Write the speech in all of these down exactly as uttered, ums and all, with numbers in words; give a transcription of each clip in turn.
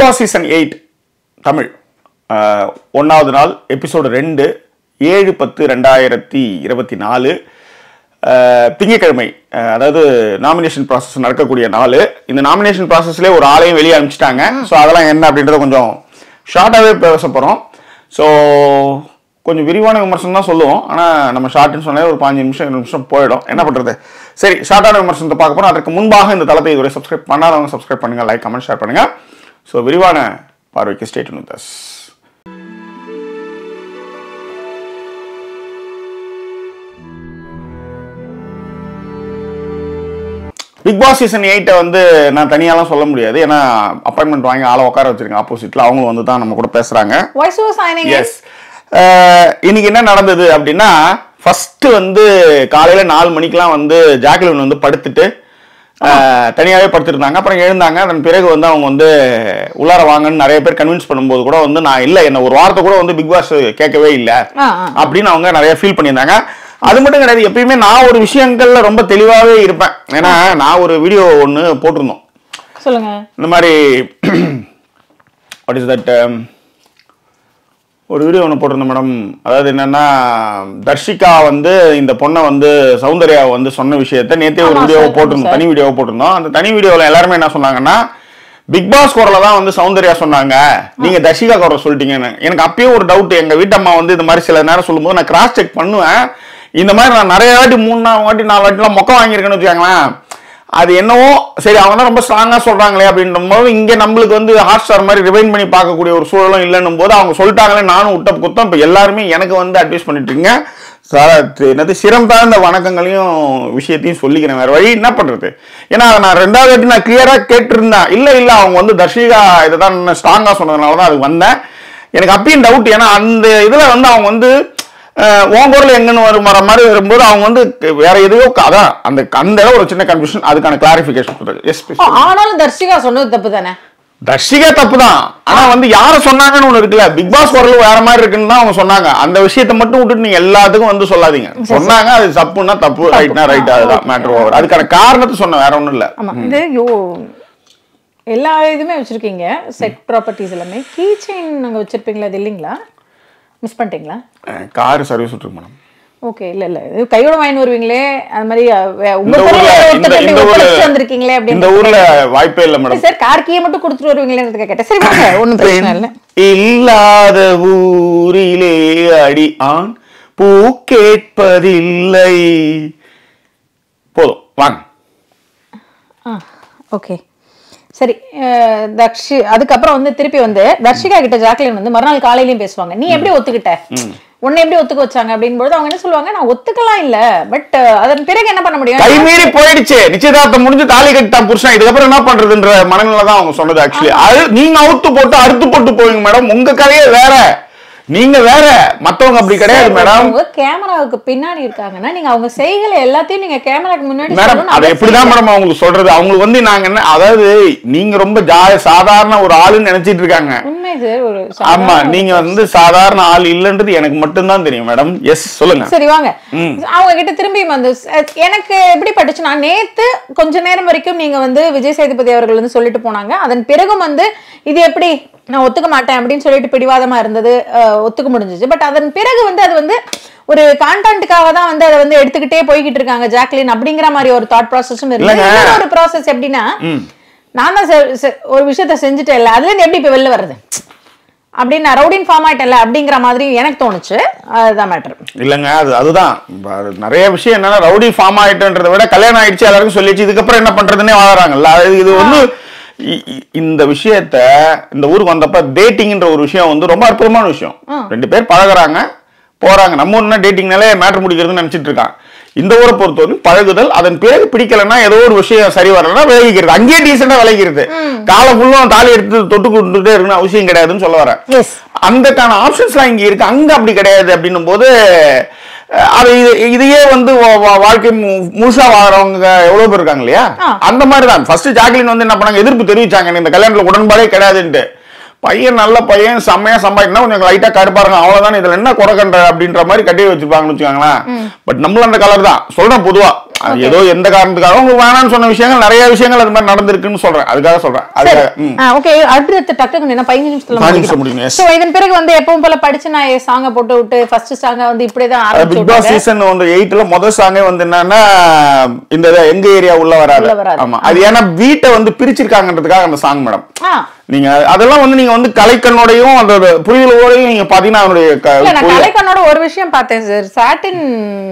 Pass season eight Tamil ஒன்றாவது நாள் episode ரெண்டு ஏழு பத்து ரெண்டாயிரத்தி இருபத்தி நாலு திங்கட்கிழமை, அதாவது நாமினேஷன் ப்ராசஸ் நடக்கக்கூடிய நாள். இந்த நாமினேஷன் ப்ராசஸ்லேயே ஒரு ஆளையும் வெளியே அனுப்பிச்சிட்டாங்க. ஸோ அதெல்லாம் என்ன அப்படின்றத கொஞ்சம் ஷார்ட்டாகவே பேச போகிறோம். ஸோ கொஞ்சம் விரிவான விமர்சனம் தான் சொல்லுவோம். ஆனால் நம்ம ஷார்ட்னு சொன்னாலே ஒரு பாஞ்சு நிமிஷம் இருபது நிமிஷம் போயிடும். என்ன பண்ணுறது? சரி, ஷார்ட்டான விமர்சனத்தை பார்க்க போகிறோம். அதற்கு முன்பாக இந்த தளத்தை இதுவரை சப்ஸ்கிரைப் பண்ணாதவங்க சப்ஸ்கிரைப் பண்ணுங்கள், லைக் கமெண்ட் ஷேர் பண்ணுங்கள். ஸோ விரிவான பார்வைக்கு stay tuned with us. Bigg Boss season எயிட்டை வந்து நான் தனியாலாம் சொல்ல முடியாது. ஏன்னா அப்பாயின்மெண்ட் வாங்கி ஆளை உட்கார வச்சிருக்கேன் ஆப்போசிட்ல. அவங்க வந்து தான் நம்ம கூட பேசுறாங்க. எஸ், இன்னைக்கு என்ன நடந்தது அப்படின்னா, ஃபர்ஸ்ட் வந்து காலையில நாலு மணிக்கெல்லாம் வந்து ஜாக்லின் வந்து படுத்துட்டு தனியாகவே படுத்துருந்தாங்க. அப்புறம் எழுந்தாங்க. அதன் பிறகு வந்து அவங்க வந்து உள்ளார வாங்கன்னு நிறைய பேர் கன்வின்ஸ் பண்ணும்போது கூட வந்து நான் இல்லை, என்ன ஒரு வாரத்தை கூட வந்து பிக் பாஸ் கேட்கவே இல்லை அப்படின்னு அவங்க நிறைய ஃபீல் பண்ணியிருந்தாங்க. அது மட்டும் கிடையாது, எப்பயுமே நான் ஒரு விஷயங்கள்ல ரொம்ப தெளிவாகவே இருப்பேன். ஏன்னா நான் ஒரு வீடியோ ஒன்று போட்டிருந்தோம். சொல்லுங்க. இந்த மாதிரி வாட் இஸ் தட் ஒரு வீடியோ ஒன்று போட்டிருந்தோம் மேடம். அதாவது என்னன்னா, தர்ஷிகா வந்து இந்த பொண்ணை வந்து சௌந்தர்யா வந்து சொன்ன விஷயத்த நேற்றே ஒரு வீடியோவை போட்டிருந்தோம், தனி வீடியோவை போட்டிருந்தோம். அந்த தனி வீடியோவில் எல்லாருமே என்ன சொன்னாங்கன்னா, பிக் பாஸ் குரலை தான் வந்து சௌந்தர்யா சொன்னாங்க, நீங்க தர்ஷிகா குரலை சொல்லிட்டீங்கன்னு. எனக்கு அப்பயே ஒரு டவுட். எங்க வீட்டம்மா வந்து இந்த மாதிரி சில நேரம் சொல்லும்போது நான் கிராஸ் செக் பண்ணுவேன். இந்த மாதிரி நான் நிறைய வாட்டி மூணு நாலு வாட்டி நாலு வாட்டிலாம் மொக்க வாங்கியிருக்கேன்னு வச்சுக்காங்களேன். அது என்னவோ சரி, அவங்க தான் ரொம்ப ஸ்ட்ராங்கா சொல்றாங்களே அப்படின்ற போது இங்க நம்மளுக்கு வந்து ஹாட் ஸ்டார் மாதிரி ரிவைன் பண்ணி பார்க்கக்கூடிய ஒரு சூழலும் இல்லைன்னும் போது அவங்க சொல்லிட்டாங்களே, நானும் விட்ட குத்தம். இப்போ எல்லாருமே எனக்கு வந்து அட்வைஸ் பண்ணிட்டு இருக்கீங்க. என்னது சிரம் தாழ்ந்த வணக்கங்களையும் விஷயத்தையும் சொல்லிக்கிறேன். வேற வழி என்ன பண்றது? ஏன்னா நான் ரெண்டாவது வாட்டி நான் கிளியரா கேட்டிருந்தேன். இல்ல இல்ல அவங்க வந்து தர்ஷிகா இதை தான் ஸ்ட்ராங்கா சொன்னதுனால தான் அதுக்கு வந்தேன். எனக்கு அப்பயும் டவுட். ஏன்னா அந்த இதுல வந்து அவங்க வந்து ஓங்கூர்ல எங்கன்னு வரும் வர மாதிரி வரும்போது அவங்க வந்து வேற எதையோ அதான் அந்த அந்த ஒரு சின்ன கன்ஃபியூஷன். அதுக்கான கிளாரிபிகேஷன். ஆனாலும் தர்ஷிகா சொன்னது தப்பு தானே? தர்ஷிகா தப்பு தான். ஆனா வந்து யார சொன்னாங்கன்னு ஒண்ணு இருக்குல்ல, பிக் பாஸ் குரல் வேற மாதிரி இருக்குன்னு தான் அவங்க சொன்னாங்க. அந்த விஷயத்தை மட்டும் விட்டுட்டு நீங்க எல்லாத்துக்கும் வந்து சொல்லாதீங்க. சொன்னாங்க, அது தப்புன்னா தப்பு, ரைட்னா ரைட், அதுதான் மேட்டர் ஓவர். அதுக்கான காரணத்தை சொன்ன, வேற ஒண்ணும் இல்ல. எல்லா இதுமே வச்சிருக்கீங்க, செட் ப்ராப்பர்ட்டிஸ் எல்லாமே. கீ செயின் அங்க வச்சிருப்பீங்களா? அது இல்லைங்களா? மிஸ் பண்ணிட்டீங்களா? கார் சர்வீஸ் விட்டுருக்கு மேடம். ஓகே, இல்ல இல்ல கையோட வாங்கி வருவீங்களே, அந்த மாதிரி உங்க ஊர்ல வந்திருக்கீங்களே அப்படி. இந்த ஊர்ல வாய்ப்பே இல்ல மேடம். சார், கார் கீயை மட்டும் கொடுத்துட்டு வருவீங்களேன்னு கேட்டேன். சரி வாங்க, ஒண்ணும் பிரச்சனை இல்ல. இல்லாத ஊரிலே அடி ஆண் பூ கேட்பதில்லை. போதும் வாங்க. ஓகே சரி. தர்ஷி அதுக்கப்புறம் வந்து திருப்பி வந்து தர்ஷிகா கிட்ட ஜாக்லின் வந்து மறுநாள் காலையிலயும் பேசுவாங்க. நீ எப்படி ஒத்துக்கிட்ட, உன்னை எப்படி ஒத்துக்க வச்சாங்க அப்படின்போது அவங்க என்ன சொல்லுவாங்க, நான் ஒத்துக்கலாம் இல்ல, பட் அதன் பிறகு என்ன பண்ண முடியும், கை மீறி போயிடுச்சு, நிச்சயதார்த்தம் முடிஞ்சு தாலி கட்டிட்டா புருஷன், இதுக்கப்புறம் என்ன பண்றதுன்ற மனநிலை தான் அவங்க சொன்னது. ஆக்சுவலி அது நீங்க அவுத்து போட்டு அறுத்து போட்டு போவீங்க மேடம். உங்க கதையே வேற, நீங்க வேற, மத்தவங்க அப்படி கிடையாது மேடம். உங்க கேமராவுக்கு பின்னாடி இருக்காங்கன்னா நீங்க அவங்க செய்களை எல்லாத்தையும் நீங்க கேமராக்கு முன்னாடி மேடம் அது எப்படிதான் மேடம் அவங்களுக்கு சொல்றது? அவங்களுக்கு வந்து நாங்க என்ன, அதாவது நீங்க ரொம்ப சாதாரண ஒரு ஆளுன்னு நினைச்சிட்டு இருக்காங்க. உண்மை சார், ஒரு ஆமா, நீங்க வந்து சாதாரண ஆள் இல்லன்றது எனக்கு மட்டும்தான் தெரியும் மேடம். எஸ் சொல்லுங்க. சரி வாங்க. அவங்க கிட்ட திரும்பி வந்து எனக்கு எப்படி பட்டுச்சுன்னா, நேத்து கொஞ்ச நேரம் வரைக்கும் நீங்க வந்து விஜய் சேதுபதி அவர்கள் வந்து சொல்லிட்டு போனாங்க. அதன் பிறகும் வந்து இது எப்படி நான் ஒத்துக்க மாட்டேன் அப்படின்னு சொல்லிட்டு பிடிவாதமா இருந்தது, ஒத்துக்க முடிஞ்சிச்சு. பட் அதன் பிறகு வந்து அது வந்து ஒரு கான்டென்ட்டுக்காக தான் வந்து அதை வந்து எடுத்துக்கிட்டே போய்கிட்டு இருக்காங்க ஜாக்லின் அப்படிங்கிற மாதிரி ஒரு தாட் ப்ராசஸும் இருக்கு. ஒரு ப்ராசஸ் எப்படின்னா, நான் தான் ஒரு விஷயத்த செஞ்சுட்டேன் இல்ல, அதுல இருந்து எப்படி இப்ப வெளில வர்றது அப்படின்னு நான் ரவுடின் ஃபார்ம் ஆயிட்டேன்ல அப்படிங்கிற மாதிரி எனக்கு தோணுச்சு. அதுதான் மேட்டர். இல்லங்க, அது அதுதான் நிறைய விஷயம் என்னன்னா, ரவுடி ஃபார்ம் ஆயிட்டேன்றதை விட கல்யாணம் ஆயிடுச்சு எல்லாருக்கும் சொல்லிச்சு, இதுக்கப்புறம் என்ன பண்றதுன்னே வாழறாங்கல்ல. இது வந்து இந்த விஷயத்த இந்த ஊருக்கு வந்தப்ப டேட்டிங்ன்ற ஒரு விஷயம் வந்து ரொம்ப அற்புதமான விஷயம். ரெண்டு பேர் பழகுறாங்க போறாங்க. நம்ம ஊர்னா டேட்டிங்னாலே மேட்டர் முடிக்கிறதுன்னு நினைச்சிட்டு இருக்காங்க. இந்த ஊரை பொறுத்தவரை பழகுதல், அதன் பிறகு பிடிக்கலன்னா ஏதோ ஒரு விஷயம் சரி வரலன்னா விலகிக்கிறது, அங்கேயே டீசெண்டா விலகிக்கிறது. காலம் ஃபுல்லும் தாலி எடுத்து தொட்டு கொடுத்துட்டே இருக்கணும் அவசியம் கிடையாதுன்னு சொல்ல வரேன். அந்தக்கான ஆப்ஷன்ஸ்லாம் இங்க இருக்கு, அங்க அப்படி கிடையாது. அப்படின்னும் போது அது இதையே வந்து வாழ்க்கை முழுசா வாழறவங்க எவ்வளவு பேர் இருக்காங்க இல்லையா? அந்த மாதிரிதான் ஃபர்ஸ்ட் ஜாக்லின் வந்து என்ன பண்ணாங்க, எதிர்ப்பு தெரிவிச்சாங்க, இந்த கல்யாணத்துல உடன்பாடே கிடையாதுன்ட்டு. பையன் நல்ல பையன், செம்மையா சம்பாதிக்கணும், கொஞ்சம் லைட்டா கடுப்பாருங்க, அவ்வளவுதான், இதுல என்ன குறை கண்ட அப்படின்ற மாதிரி கட்டி வச்சிருப்பாங்கன்னு வச்சுக்காங்களேன். பட் நம்மள அந்த கலர் தான் சொல்றேன் பொதுவா. அது ஏதோ எந்த காரணத்துக்காக உங்களுக்கு வேணாம்னு சொன்ன விஷயங்கள் நிறைய விஷயங்கள் அது மாதிரி நடந்திருக்குன்னு சொல்றேன், அதுக்காக சொல்றேன். அதுக்காக ஓகே. அடுத்து டக்குனு என்ன பதினஞ்சு நிமிஷத்துல முடியும். சோ இதன் பிறகு வந்து எப்பவும் போல படிச்சு நான் சாங்க போட்டு விட்டு ஃபர்ஸ்ட் சாங்க வந்து இப்படிதான் ஆரம்பிச்சு. பிக் பாஸ் சீசன் வந்து எட்டுல முதல் சாங்கே வந்து என்னன்னா இந்த எங்க ஏரியா உள்ள வராது. ஆமா, அது ஏன்னா வீட்டை வந்து பிரிச்சிருக்காங்கன்றதுக்காக அந்த சாங் மேடம். நீங்க அதெல்லாம் வந்து நீங்க வந்து கலைக்கண்ணோடையும் அந்த புரிதலோடையும் நீங்க பாத்தீங்கன்னா அதனுடைய கலைக்கண்ணோட ஒரு விஷயம் பார்த்தேன் sir. Satin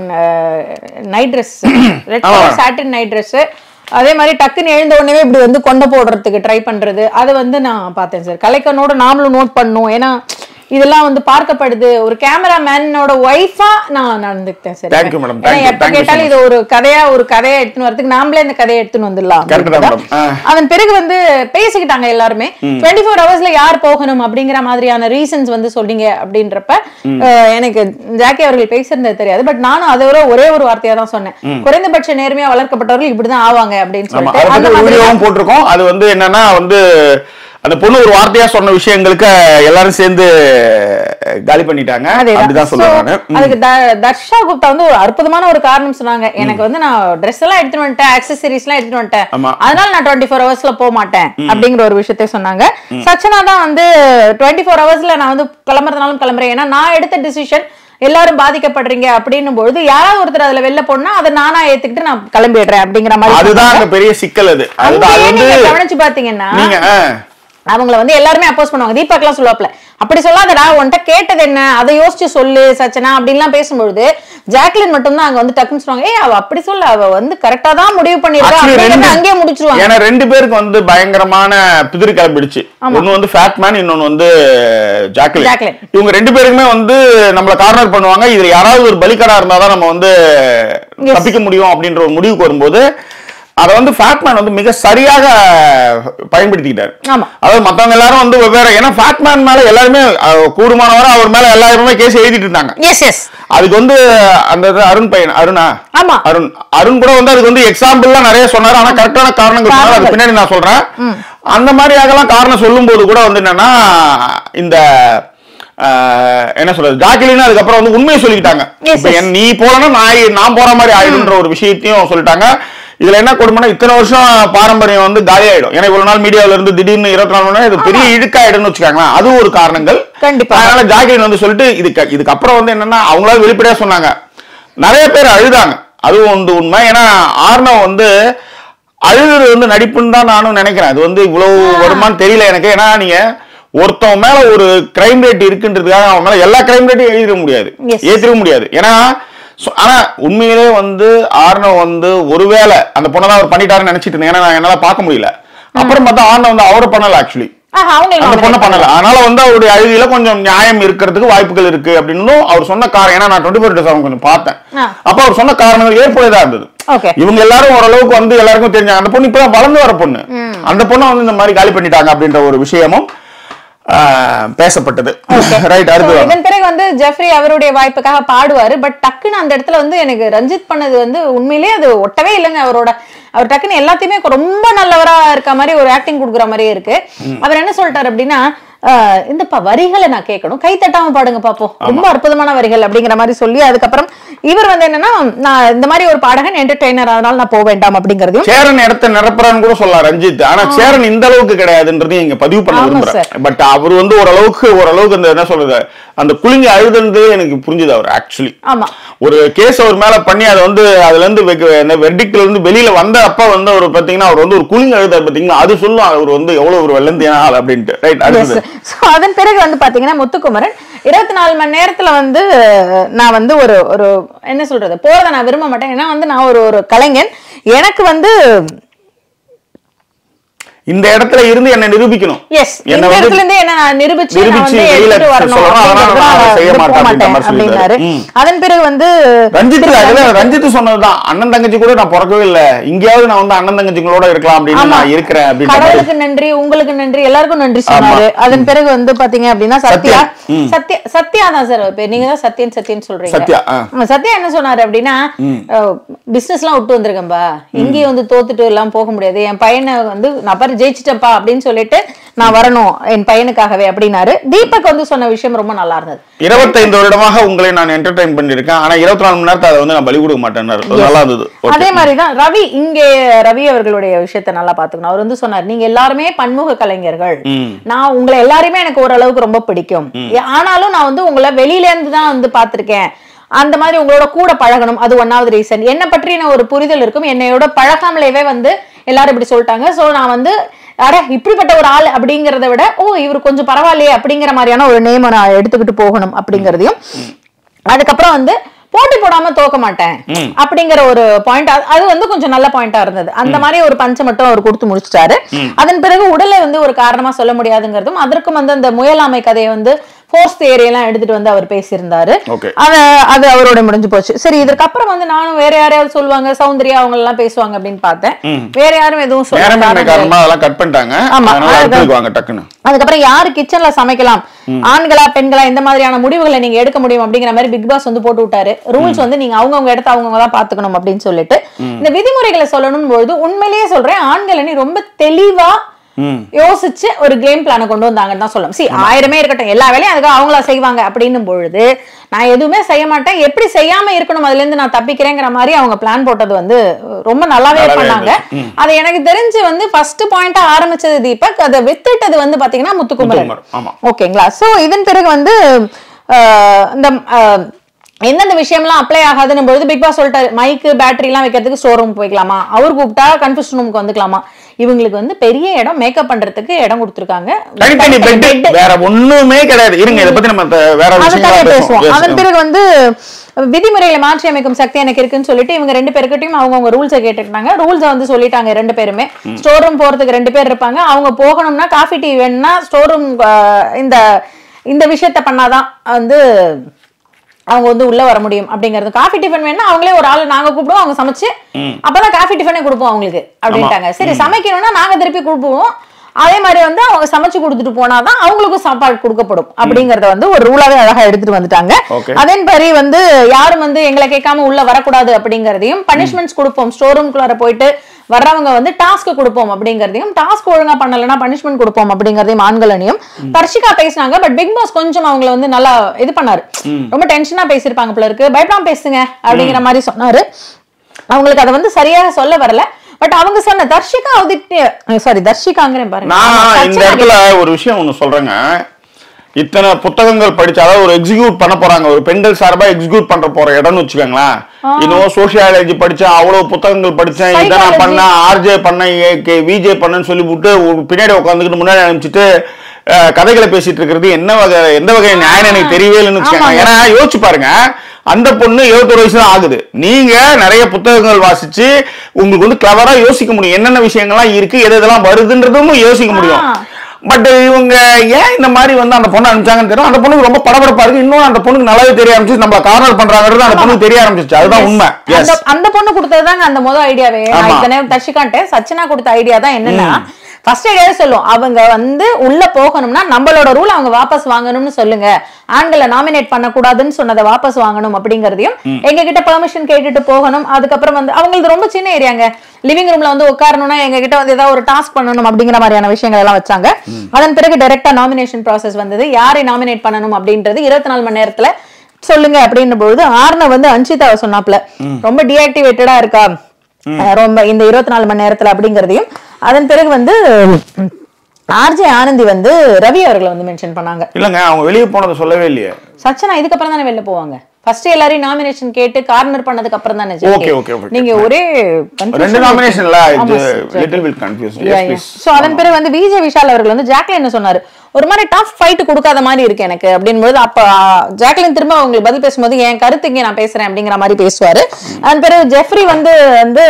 night dress, red colour satin night dress, அதே மாதிரி டக்குன்னு எழுந்த உடனே இப்படி வந்து கொண்டை போடுறதுக்கு ட்ரை பண்றது, அதை வந்து நான் பார்த்தேன் சார். கலைக்கண்ணோட நாமளும் நோட் பண்ணோம். ஏன்னா இதெல்லாம் வந்து பார்க்கப்படுது. ஒரு கேமராமேனோட ஒய்ஃபா நான் நடந்துக்கிட்டேன் சார். Thank you madam. எப்ப கேட்டாலும் இது ஒரு கதையா ஒரு கதையா எடுத்துன்னு வரதுக்கு நாமளே இந்த கதையை எடுத்துன்னு வந்துடலாம். அதன் பிறகு வந்து பேசிக்கிட்டாங்க எல்லாருமே. டுவெண்ட்டி ஃபோர் ஹவர்ஸ்ல யார் போகணும் அப்படிங்கிற மாதிரியான ரீசன்ஸ் வந்து சொன்னீங்க அப்படின்றப்ப எனக்கு ஜாக்கி அவர்கள் பேசியிருந்தது தெரியாது. பட் நானும் அதை விட ஒரே ஒரு வார்த்தையா தான் சொன்னேன், குறைந்தபட்ச நேர்மையா வளர்க்கப்பட்டவர்கள் இப்படிதான் ஆவாங்க அப்படின்னு சொல்லிட்டு போட்டிருக்கோம். அது வந்து என்னன்னா வந்து அந்த பொண்ணு ஒரு வார்த்தையா சொன்ன விஷயங்களுக்கு எல்லாரும் சேர்ந்து காலி பண்ணிட்டாங்க. அப்படிதான் சொல்றாங்க. அதுக்கு தர்ஷா குப்தா வந்து ஒரு அற்புதமான ஒரு காரணம் சொன்னாங்க. எனக்கு வந்து நான் ட்ரெஸ் எல்லாம் எடுத்துட்டு வந்துட்டேன், ஆக்சசரிஸ் எல்லாம் எடுத்துட்டு வந்துட்டேன், அதனால நான் டுவெண்ட்டி ஃபோர் ஹவர்ஸ்ல போக மாட்டேன் அப்படிங்கிற ஒரு விஷயத்த சொன்னாங்க. சச்சனா தான் வந்து டுவெண்ட்டி ஃபோர் ஹவர்ஸ்ல நான் வந்து கிளம்புறதுனாலும் கிளம்புறேன், ஏன்னா நான் எடுத்த டிசிஷன் எல்லாரும் பாதிக்கப்படுறீங்க அப்படின்னும் பொழுது யாராவது ஒருத்தர் அதுல வெளில போனா அதை நானா ஏத்துக்கிட்டு நான் கிளம்பிடுறேன் அப்படிங்கிற மாதிரி. அதுதான் பெரிய சிக்கல். அது கவனிச்சு பாத்தீங்கன்னா அவங்கள வந்து எல்லாருமே அப்போஸ் பண்ணுவாங்க. தீபாக்கெல்லாம் சொல்லுவாப்ல, அப்படி சொல்லாதடா, உன்கிட்ட கேட்டது என்ன அதை யோசிச்சு சொல்லு சச்சனா அப்படின்லாம் பேசும்பொழுது ஜாக்லின் மட்டும் தான் அங்க வந்து டக்குன்னு சொல்லுவாங்க, ஏய் அவ அப்படி சொல்ல, அவ வந்து கரெக்டா தான் முடிவு பண்ணிருக்கா, அங்கேயே முடிச்சிருவாங்க. ஏன்னா ரெண்டு பேருக்கு வந்து பயங்கரமான பிதிரி கிளம்பிடுச்சு. ஒன்னு வந்து ஃபேட்மேன், இன்னொன்னு வந்து ஜாக்லின். இவங்க ரெண்டு பேருக்குமே வந்து நம்மள கார்னர் பண்ணுவாங்க. இதுல யாராவது ஒரு பலிக்கடா இருந்தாதான் நம்ம வந்து தப்பிக்க முடியும் அப்படின்ற ஒரு முடிவுக்கு வரும்போது அதை வந்து ஃபேட்மேன் வந்து மிக சரியாக பயன்படுத்திக்கிட்டாரு. அதாவது மத்தவங்க எல்லாரும் வந்து வெவ்வேறு, ஏன்னா ஃபேட்மேன் மேல எல்லாருமே கூடுமானவரை அவர் மேல எல்லாருமே கேஸ் எழுதிட்டு இருந்தாங்க. அதுக்கு வந்து அந்த அருண் பையன் அருணா அருண் அருண் கூட வந்து அதுக்கு வந்து எக்ஸாம்பிள்லாம் நிறைய சொன்னாரு. ஆனா கரெக்டான காரணங்கள் சொன்னாரு. அது பின்னாடி நான் சொல்றேன். அந்த மாதிரி ஆகலாம் காரணம் சொல்லும் போது கூட வந்து என்னன்னா இந்த என்ன சொல்றது, ஜாக்லின் அதுக்கப்புறம் வந்து உண்மையை சொல்லிக்கிட்டாங்க. நீ போலன்னா நான் நான் போற மாதிரி ஆயிடுன்ற ஒரு விஷயத்தையும் சொல்லிட்டாங்க. இதுல என்ன கொடுமைனா இத்தனை வருஷம் பாரம்பரியம் வந்து காலி ஆயிடும். ஏன்னா இவ்வளவு நாள் மீடியாவில இருந்து திடீர்னு இருபத்தி நாலு மணி நேரம் பெரிய இழுக்காயிடும்னு வச்சுக்காங்களேன். அது ஒரு காரணங்கள். அதனால ஜாக்லின் வந்து சொல்லிட்டு இதுக்கு இதுக்கப்புறம் வந்து என்னன்னா அவங்களால வெளிப்படையா சொன்னாங்க. நிறைய பேர் அழுதாங்க, அதுவும் வந்து உண்மை. ஏன்னா ஆர்னவ் வந்து அழுது வந்து நடிப்புன்னு தான் நானும் நினைக்கிறேன். அது வந்து இவ்வளவு வருமானு தெரியல எனக்கு. ஏன்னா நீங்க ஒருத்தவங்க மேல ஒரு கிரைம் ரேட் இருக்குன்றதுக்காக அவங்க மேல எல்லா கிரைம் ரேட்டையும் எழுதிட முடியாது, ஏற்றிட முடியாது. ஏன்னா ஆனா உண்மையிலே வந்து ஆர்னவ் வந்து ஒருவேளை அந்த பொண்ணதான் அவர் பண்ணிட்டாருன்னு நினைச்சிட்டு இருந்தேன். ஏன்னா என்னால பார்க்க முடியல. அப்புறம் பார்த்தா ஆர்னவ் வந்து அவரை பண்ணல, ஆக்சுவலி அந்த பொண்ணை பண்ணல. அதனால வந்து அவருடைய அழுதியில கொஞ்சம் நியாயம் இருக்கிறதுக்கு வாய்ப்புகள் இருக்கு அப்படின்னு அவர் சொன்ன காரணம். ஏன்னா நான் டுவெண்ட்டி ஃபோர் டேஸ் அவங்க கொஞ்சம் பார்த்தேன். அப்ப அவர் சொன்ன காரணங்கள் ஏற்புடையதா இருந்தது. இவங்க எல்லாரும் ஓரளவுக்கு வந்து எல்லாருக்கும் தெரிஞ்சாங்க அந்த பொண்ணு இப்பதான் வளர்ந்து வர பொண்ணு, அந்த பொண்ணை வந்து இந்த மாதிரி காலி பண்ணிட்டாங்க அப்படின்ற ஒரு விஷயமும் பேசப்பட்டது. இதன் பிறகு வந்து ஜெஃப்ரி அவருடைய வாய்ப்புக்காக பாடுவாரு. பட் டக்குன்னு அந்த இடத்துல வந்து எனக்கு ரஞ்சித் பண்ணது வந்து உண்மையிலேயே அது ஒட்டவே இல்லைங்க. அவரோட அவர் டக்குன்னு எல்லாத்தையுமே ரொம்ப நல்லவரா இருக்க மாதிரி ஒரு ஆக்டிங் கொடுக்குற மாதிரியே இருக்கு. அவர் என்ன சொல்லிட்டாரு அப்படின்னா, இந்தப்பா வரிகளை நான் கேட்கணும், கை தட்டாம பாடுங்க பாப்போம், ரொம்ப அற்புதமான வரிகள் அப்படிங்கிற மாதிரி சொல்லி அதுக்கப்புறம் இவர் வந்து என்னன்னா, நான் இந்த மாதிரி ஒரு பாடகன் என்டர்டெய்னர், அதனால நான் போக வேண்டாம் அப்படிங்கறதையும் சேரன் இடத்தை நிரப்புறான்னு கூட சொல்லலாம் ரஞ்சித். ஆனா சேரன் இந்த அளவுக்கு கிடையாதுன்றதையும் இங்க பதிவு பண்ண விரும்புறேன். பட் அவர் வந்து ஓரளவுக்கு ஓரளவுக்கு அந்த என்ன சொல்றது அந்த குளிங்க அழுதுன்றது எனக்கு புரிஞ்சுது. அவர் ஆக்சுவலி ஒரு கேஸ் அவர் மேல பண்ணி அதை வந்து அதுல இருந்து வெர்டிக்ட்ல இருந்து வெளியில வந்த அப்ப வந்து அவர் பாத்தீங்கன்னா அவர் வந்து ஒரு குளிங்க அழுதார் பாத்தீங்கன்னா, அது சொல்லும் அவர் வந்து எவ்வளவு ஒரு வெள்ளந்தியான ஆள் அப்படின்ட்டு. ரைட். அடுத்தது அதன் பிறகு வந்து பாத்தீங்கன்னா முத்துக்குமரன் இருபத்தி நாலு மணி நேரத்துல வந்து நான் வந்து ஒரு ஒரு என்ன சொல்றது போறதை நான் விரும்ப மாட்டேன். ஏன்னா வந்து நான் ஒரு ஒரு கலைஞன், எனக்கு வந்து இந்த இடத்துல இருந்து என்ன நிரூபிக்கணும். எஸ், இந்த இடத்துல இருந்து என்ன நிரூபிச்சு நான் வந்து எடுத்துட்டு வரணும் அப்படினாரு. அதன் பிறகு வந்து ரஞ்சித் ரஞ்சித் சொன்னதுதான், அண்ணன் தங்கச்சி கூட நான் பிறக்கவே இல்ல, இங்கேயாவது நான் வந்து அண்ணன் தங்கச்சிங்களோட இருக்கலாம் அப்படின்னு நான் இருக்கிறேன் அப்படின்னு. கடவுளுக்கு நன்றி, உங்களுக்கு நன்றி, எல்லாருக்கும் நன்றி சொன்னாரு. அதன் பிறகு வந்து பாத்தீங்க அப்படின்னா சத்யா சத்யா சத்யா தான் சார் பேர், நீங்க தான் சத்யன் சத்யன் சொல்றீங்க. சத்யா சத்யா என்ன சொன்னாரு அப்படின்னா, பிசினஸ் எல்லாம் விட்டு வந்திருக்கேன்பா, இங்கேயும் வந்து தோத்துட்டு எல்லாம் போக முடியாது, என் பையனை வந்து நபர் மாதிரி ஜெயிச்சிட்டப்பா அப்படின்னு சொல்லிட்டு நான் வரணும் என் பையனுக்காகவே அப்படின்னாரு. தீபக் வந்து சொன்ன விஷயம் ரொம்ப நல்லா இருந்தது. இருபத்தைந்து வருடமாக உங்களை நான் என்டர்டைன் பண்ணிருக்கேன், ஆனா இருபத்தி நாலு மணி நேரத்தை அதை வந்து நான் பலி கொடுக்க மாட்டேன். நல்லா இருந்தது. அதே மாதிரிதான் ரவி, இங்கே ரவி அவர்களுடைய விஷயத்த நல்லா பாத்துக்கணும். அவர் வந்து சொன்னார், நீங்க எல்லாருமே பன்முக கலைஞர்கள், நான் உங்களை எல்லாருமே எனக்கு ஓரளவுக்கு ரொம்ப பிடிக்கும், ஆனாலும் நான் வந்து உங்களை வெளியில இருந்து தான் வந்து பாத்திருக்கேன், அந்த மாதிரி உங்களோட கூட பழகணும், அது ஒன்னாவது ரீசன். என்ன பற்றின ஒரு புரிதல் இருக்கும், என்னையோட பழகாமலேயே வந்து எல்லாரும் இப்படி சொல்லிட்டாங்க. சோ நான் வந்து அட இப்படிப்பட்ட ஒரு ஆள் அப்படிங்கறத விட ஓ இவர் கொஞ்சம் பரவாயில்லையே அப்படிங்கிற மாதிரியான ஒரு நேம் நான் எடுத்துக்கிட்டு போகணும் அப்படிங்கறதையும், அதுக்கப்புறம் வந்து போட்டி போடாம தோக்க மாட்டேன் அப்படிங்கிற ஒரு பாயிண்ட், அது வந்து கொஞ்சம் நல்ல பாயிண்டா இருந்தது. அந்த மாதிரி ஒரு பஞ்ச மட்டும் அவர் கொடுத்து முடிச்சிட்டாரு. அதன் பிறகு உடலை வந்து ஒரு காரணமா சொல்ல முடியாதுங்கிறதும், அதற்கும் வந்து அந்த முயலாமை கதையை வந்து ஃபோர்ஸ் தியரி எல்லாம் எடுத்துட்டு வந்து அவர் பேசியிருந்தாரு. அத அது அவரோட முடிஞ்சு போச்சு. சரி, இதுக்கப்புறம் வந்து நானும் வேற யாரையாவது சொல்லுவாங்க, சௌந்தர்யா அவங்க எல்லாம் பேசுவாங்க அப்படின்னு பார்த்தேன். வேற யாரும் எதுவும் சொல்ல, அதுக்கப்புறம் யாரு கிச்சன்ல சமைக்கலாம், ஆண்களா பெண்களா இந்த மாதிரியான முடிவுகளை நீங்க எடுக்க முடியும் அப்படிங்கிற மாதிரி பிக் பாஸ் வந்து போட்டு விட்டாரு. ரூல்ஸ் வந்து நீங்க அவங்கவுங்க இடத்த அவங்கவுங்க தான் பாத்துக்கணும் அப்படின்னு சொல்லிட்டு இந்த விதிமுறைகளை சொல்லணும் பொழுது உண்மையிலேயே சொல்றேன், ஆண்கள் நீ ரொம்ப தெளிவா யோசிச்சு ஒரு கேம் பிளான கொண்டு வந்தாங்கன்னு தான் சொல்லலாம். சி ஆயிரமே இருக்கட்டும், எல்லா வேலையும் அதுக்காக அவங்களா செய்வாங்க அப்படின்னும் பொழுது நான் எதுவுமே செய்ய மாட்டேன், எப்படி செய்யாம இருக்கணும் அதுல இருந்து நான் தப்பிக்கிறேங்கிற மாதிரி அவங்க பிளான் போட்டது வந்து ரொம்ப நல்லாவே பண்ணாங்க. அது எனக்கு தெரிஞ்சு வந்து ஃபர்ஸ்ட் பாயிண்டா ஆரம்பிச்சது தீபக், அதை வித்துட்டது வந்து பாத்தீங்கன்னா முத்துக்குமரன். ஓகேங்களா? சோ இதன் பிறகு வந்து இந்த எந்தெந்த விஷயம்லாம் அப்ளை ஆகாதுன்னு பொழுது பிக் பாஸ் சொல்லிட்டாரு, மைக்கு பேட்டரி எல்லாம் வைக்கிறதுக்கு ஸ்டோர் ரூம் போய்க்கலாமா, அவர் கூப்பிட்டா கன்ஃபெஷன் ரூமுக்கு வந்துக்கலாமா, இவங்களுக்கு வந்து பெரிய இடம் மேக்கப் பண்றதுக்கு இடம் கொடுத்திருக்காங்க, வேற ஒண்ணுமே கிடையாது. இருங்க, இத பத்தி நம்ம வேற விஷயம் பேசுவோம். அதன் பிறகு வந்து விதிமுறைகளை மாற்றி அமைக்கும் சக்தி எனக்கு இருக்குன்னு சொல்லிட்டு இவங்க ரெண்டு பேருக்கிட்டையும் அவங்கவுங்க ரூல்ஸை கேட்டுக்கிட்டாங்க. ரூல்ஸை வந்து சொல்லிட்டாங்க ரெண்டு பேருமே. ஸ்டோர் ரூம் போறதுக்கு ரெண்டு பேர் இருப்பாங்க, அவங்க போகணும்னா காஃபி டீ வேணும்னா ஸ்டோர் ரூம் இந்த இந்த விஷயத்த பண்ணாதான் வந்து அவங்க வந்து உள்ள வர முடியும் அப்படிங்கிறது. காஃபி டிஃபன் வேணும்னா அவங்களே ஒரு ஆளு நாங்க கூப்பிடுவோம், அவங்க சமைச்சு அப்பதான் காஃபி டிஃபனே கொடுப்போம் அவங்களுக்கு அப்படின்ட்டாங்க. சரி, சமைக்கணும்னா நாங்க திருப்பி கொடுப்போம், அதே மாதிரி வந்து அவங்க சமைச்சு கொடுத்துட்டு போனாதான் அவங்களுக்கும் சாப்பாடு கொடுக்கப்படும் அப்படிங்கறத வந்து ஒரு ரூலாவே அழகா எடுத்துட்டு வந்துட்டாங்க. அதே மாதிரி வந்து யாரும் வந்து எங்களை கேட்காம உள்ள வரக்கூடாது அப்படிங்கறதையும், பனிஷ்மெண்ட்ஸ் கொடுப்போம், ஸ்டோர் ரூம்குள்ளார போயிட்டு வர்றவங்க வந்து டாஸ்க் கொடுப்போம் அப்படிங்கறதையும், டாஸ்க் ஒழுங்கா பண்ணலன்னா பனிஷ்மெண்ட் கொடுப்போம் அப்படிங்கறதையும் ஆண்களனையும் தர்ஷிகா பேசினாங்க. பட் பிக் பாஸ் கொஞ்சம் அவங்களை வந்து நல்லா இது பண்ணாரு, ரொம்ப டென்ஷனா பேசியிருப்பாங்க போல இருக்கு, பயப்படாம பேசுங்க அப்படிங்கிற மாதிரி சொன்னாரு. அவங்களுக்கு அதை வந்து சரியாக சொல்ல வரல. பட் அவங்க சொன்ன தர்ஷிகா சாரி தர்ஷிகாங்கிறேன் பாருங்க. நான் இந்த இடத்துல ஒரு விஷயம் ஒண்ணு சொல்றேங்க, இத்தனை புத்தகங்கள் படிச்சு அதாவது ஒரு எக்ஸிக்யூட் பண்ண போறாங்க, ஒரு பெண்கள் சார்பா எக்ஸிக்யூட் பண்ற போற இடம்னு வச்சுக்கோங்களேன். இன்னும் சோசியாலஜி படிச்சேன், அவ்வளவு புத்தகங்கள் படிச்சேன், இதை நான் பண்ண, ஆர்ஜே பண்ண, விஜே பண்ணன்னு சொல்லி விட்டு பின்னாடி உட்காந்துக்கிட்டு முன்னாடி அனுப்பிச்சிட்டு கதைகளை பேசிட்டு இருக்கிறது என்ன வகை, எந்த வகை நியாயம் எனக்கு தெரியவே இல்லைன்னு வச்சுக்கோங்க. ஏன்னா யோசிச்சு பாருங்க, அந்த பொண்ணு இருபத்தொரு வயசு தான் ஆகுது, நீங்க நிறைய புத்தகங்கள் வாசிச்சு உங்களுக்கு வந்து கிளவரா யோசிக்க முடியும், என்னென்ன விஷயங்கள்லாம் இருக்கு, எது எதெல்லாம் வருதுன்றதும் யோசிக்க முடியும். பட் இவங்க ஏன் இந்த மாதிரி வந்து அந்த பொண்ணு அனுப்பிச்சாங்கன்னு தெரியும். அந்த பொண்ணுக்கு ரொம்ப படபடப்பா இருக்கு, இன்னும் அந்த பொண்ணுக்கு நல்லாவே தெரிய ஆரம்பிச்சு, நம்ம கார்னர் பண்றாங்கிறது அந்த பொண்ணுக்கு தெரிய ஆரம்பிச்சிச்சு. அதுதான் உண்மை. அந்த பொண்ணு கொடுத்ததுதாங்க அந்த முதல் ஐடியாவே. தர்ஷிகான்ட்டு சச்சினா கொடுத்த ஐடியா தான் என்னன்னா, ஃபர்ஸ்ட் ஐடியாவே சொல்லும், அவங்க வந்து உள்ள போகணும்னா நம்மளோட ரூல் அவங்க வாபஸ் வாங்கணும்னு சொல்லுங்க, ஆண்களை நாமினேட் பண்ணக்கூடாதுன்னு சொன்னதை வாபஸ் வாங்கணும் அப்படிங்கறதையும், எங்க கிட்ட பெர்மிஷன் கேட்டுட்டு போகணும். அதுக்கப்புறம் வந்து அவங்களுக்கு ரொம்ப சின்ன ஏரியாங்க, லிவிங் ரூம்ல வந்து உட்காரணும்னா எங்க கிட்ட வந்து ஏதாவது ஒரு டாஸ்க் பண்ணணும் அப்படிங்கிற மாதிரியான விஷயங்கள் எல்லாம் வச்சாங்க. அதன் பிறகு டைரக்டா நாமினேஷன் ப்ராசஸ் வந்தது, யாரை நாமினேட் பண்ணணும் அப்படின்றது இருபத்தி நாலு மணி நேரத்துல சொல்லுங்க அப்படின்ற பொழுது ஆர்ன வந்து அன்ஷிதாவை சொன்னாப்ல, ரொம்ப டீஆக்டிவேட்டடா இருக்கா ரொம்ப இந்த இருபத்தி நாலு மணி நேரத்துல அப்படிங்கறதையும். அதன் பிறகு வந்து ஆர்ஜே ஆனந்தி வந்து ரவி அவர்களை வந்து மென்ஷன் பண்ணாங்க. இல்லங்க, அவங்க வெளியே போனதை சொல்லவே இல்லையே. சச்சனா இதுக்கப்புறம் தானே வெளில போவாங்க, ஃபர்ஸ்ட் எல்லாரையும் நாமினேஷன் கேட்டு கார்னர் பண்ணதுக்கு அப்புறம் தானே. ஓகே ஓகே ஓகே, நீங்க ஒரே ரெண்டு நாமினேஷன்ல little bit confused. Yes please. So அதன் பிறகு வந்து விஜய் விஷால் அவர்கள் வந்து ஜாக்லின் என்ன சொன்னாரு, ஒரு மாதிரி டஃப் ஃபைட் கொடுக்காத மாதிரி இருக்கு எனக்கு அப்படின்போது, அப்ப ஜாக்லின் திரும்ப அவங்களுக்கு பதில் பேசும்போது என் கருத்து இங்க நான் பேசுறேன் அப்படிங்கிற மாதிரி பேசுவாரு. அதன் பிறகு ஜெஃப்ரி வந்து வந்து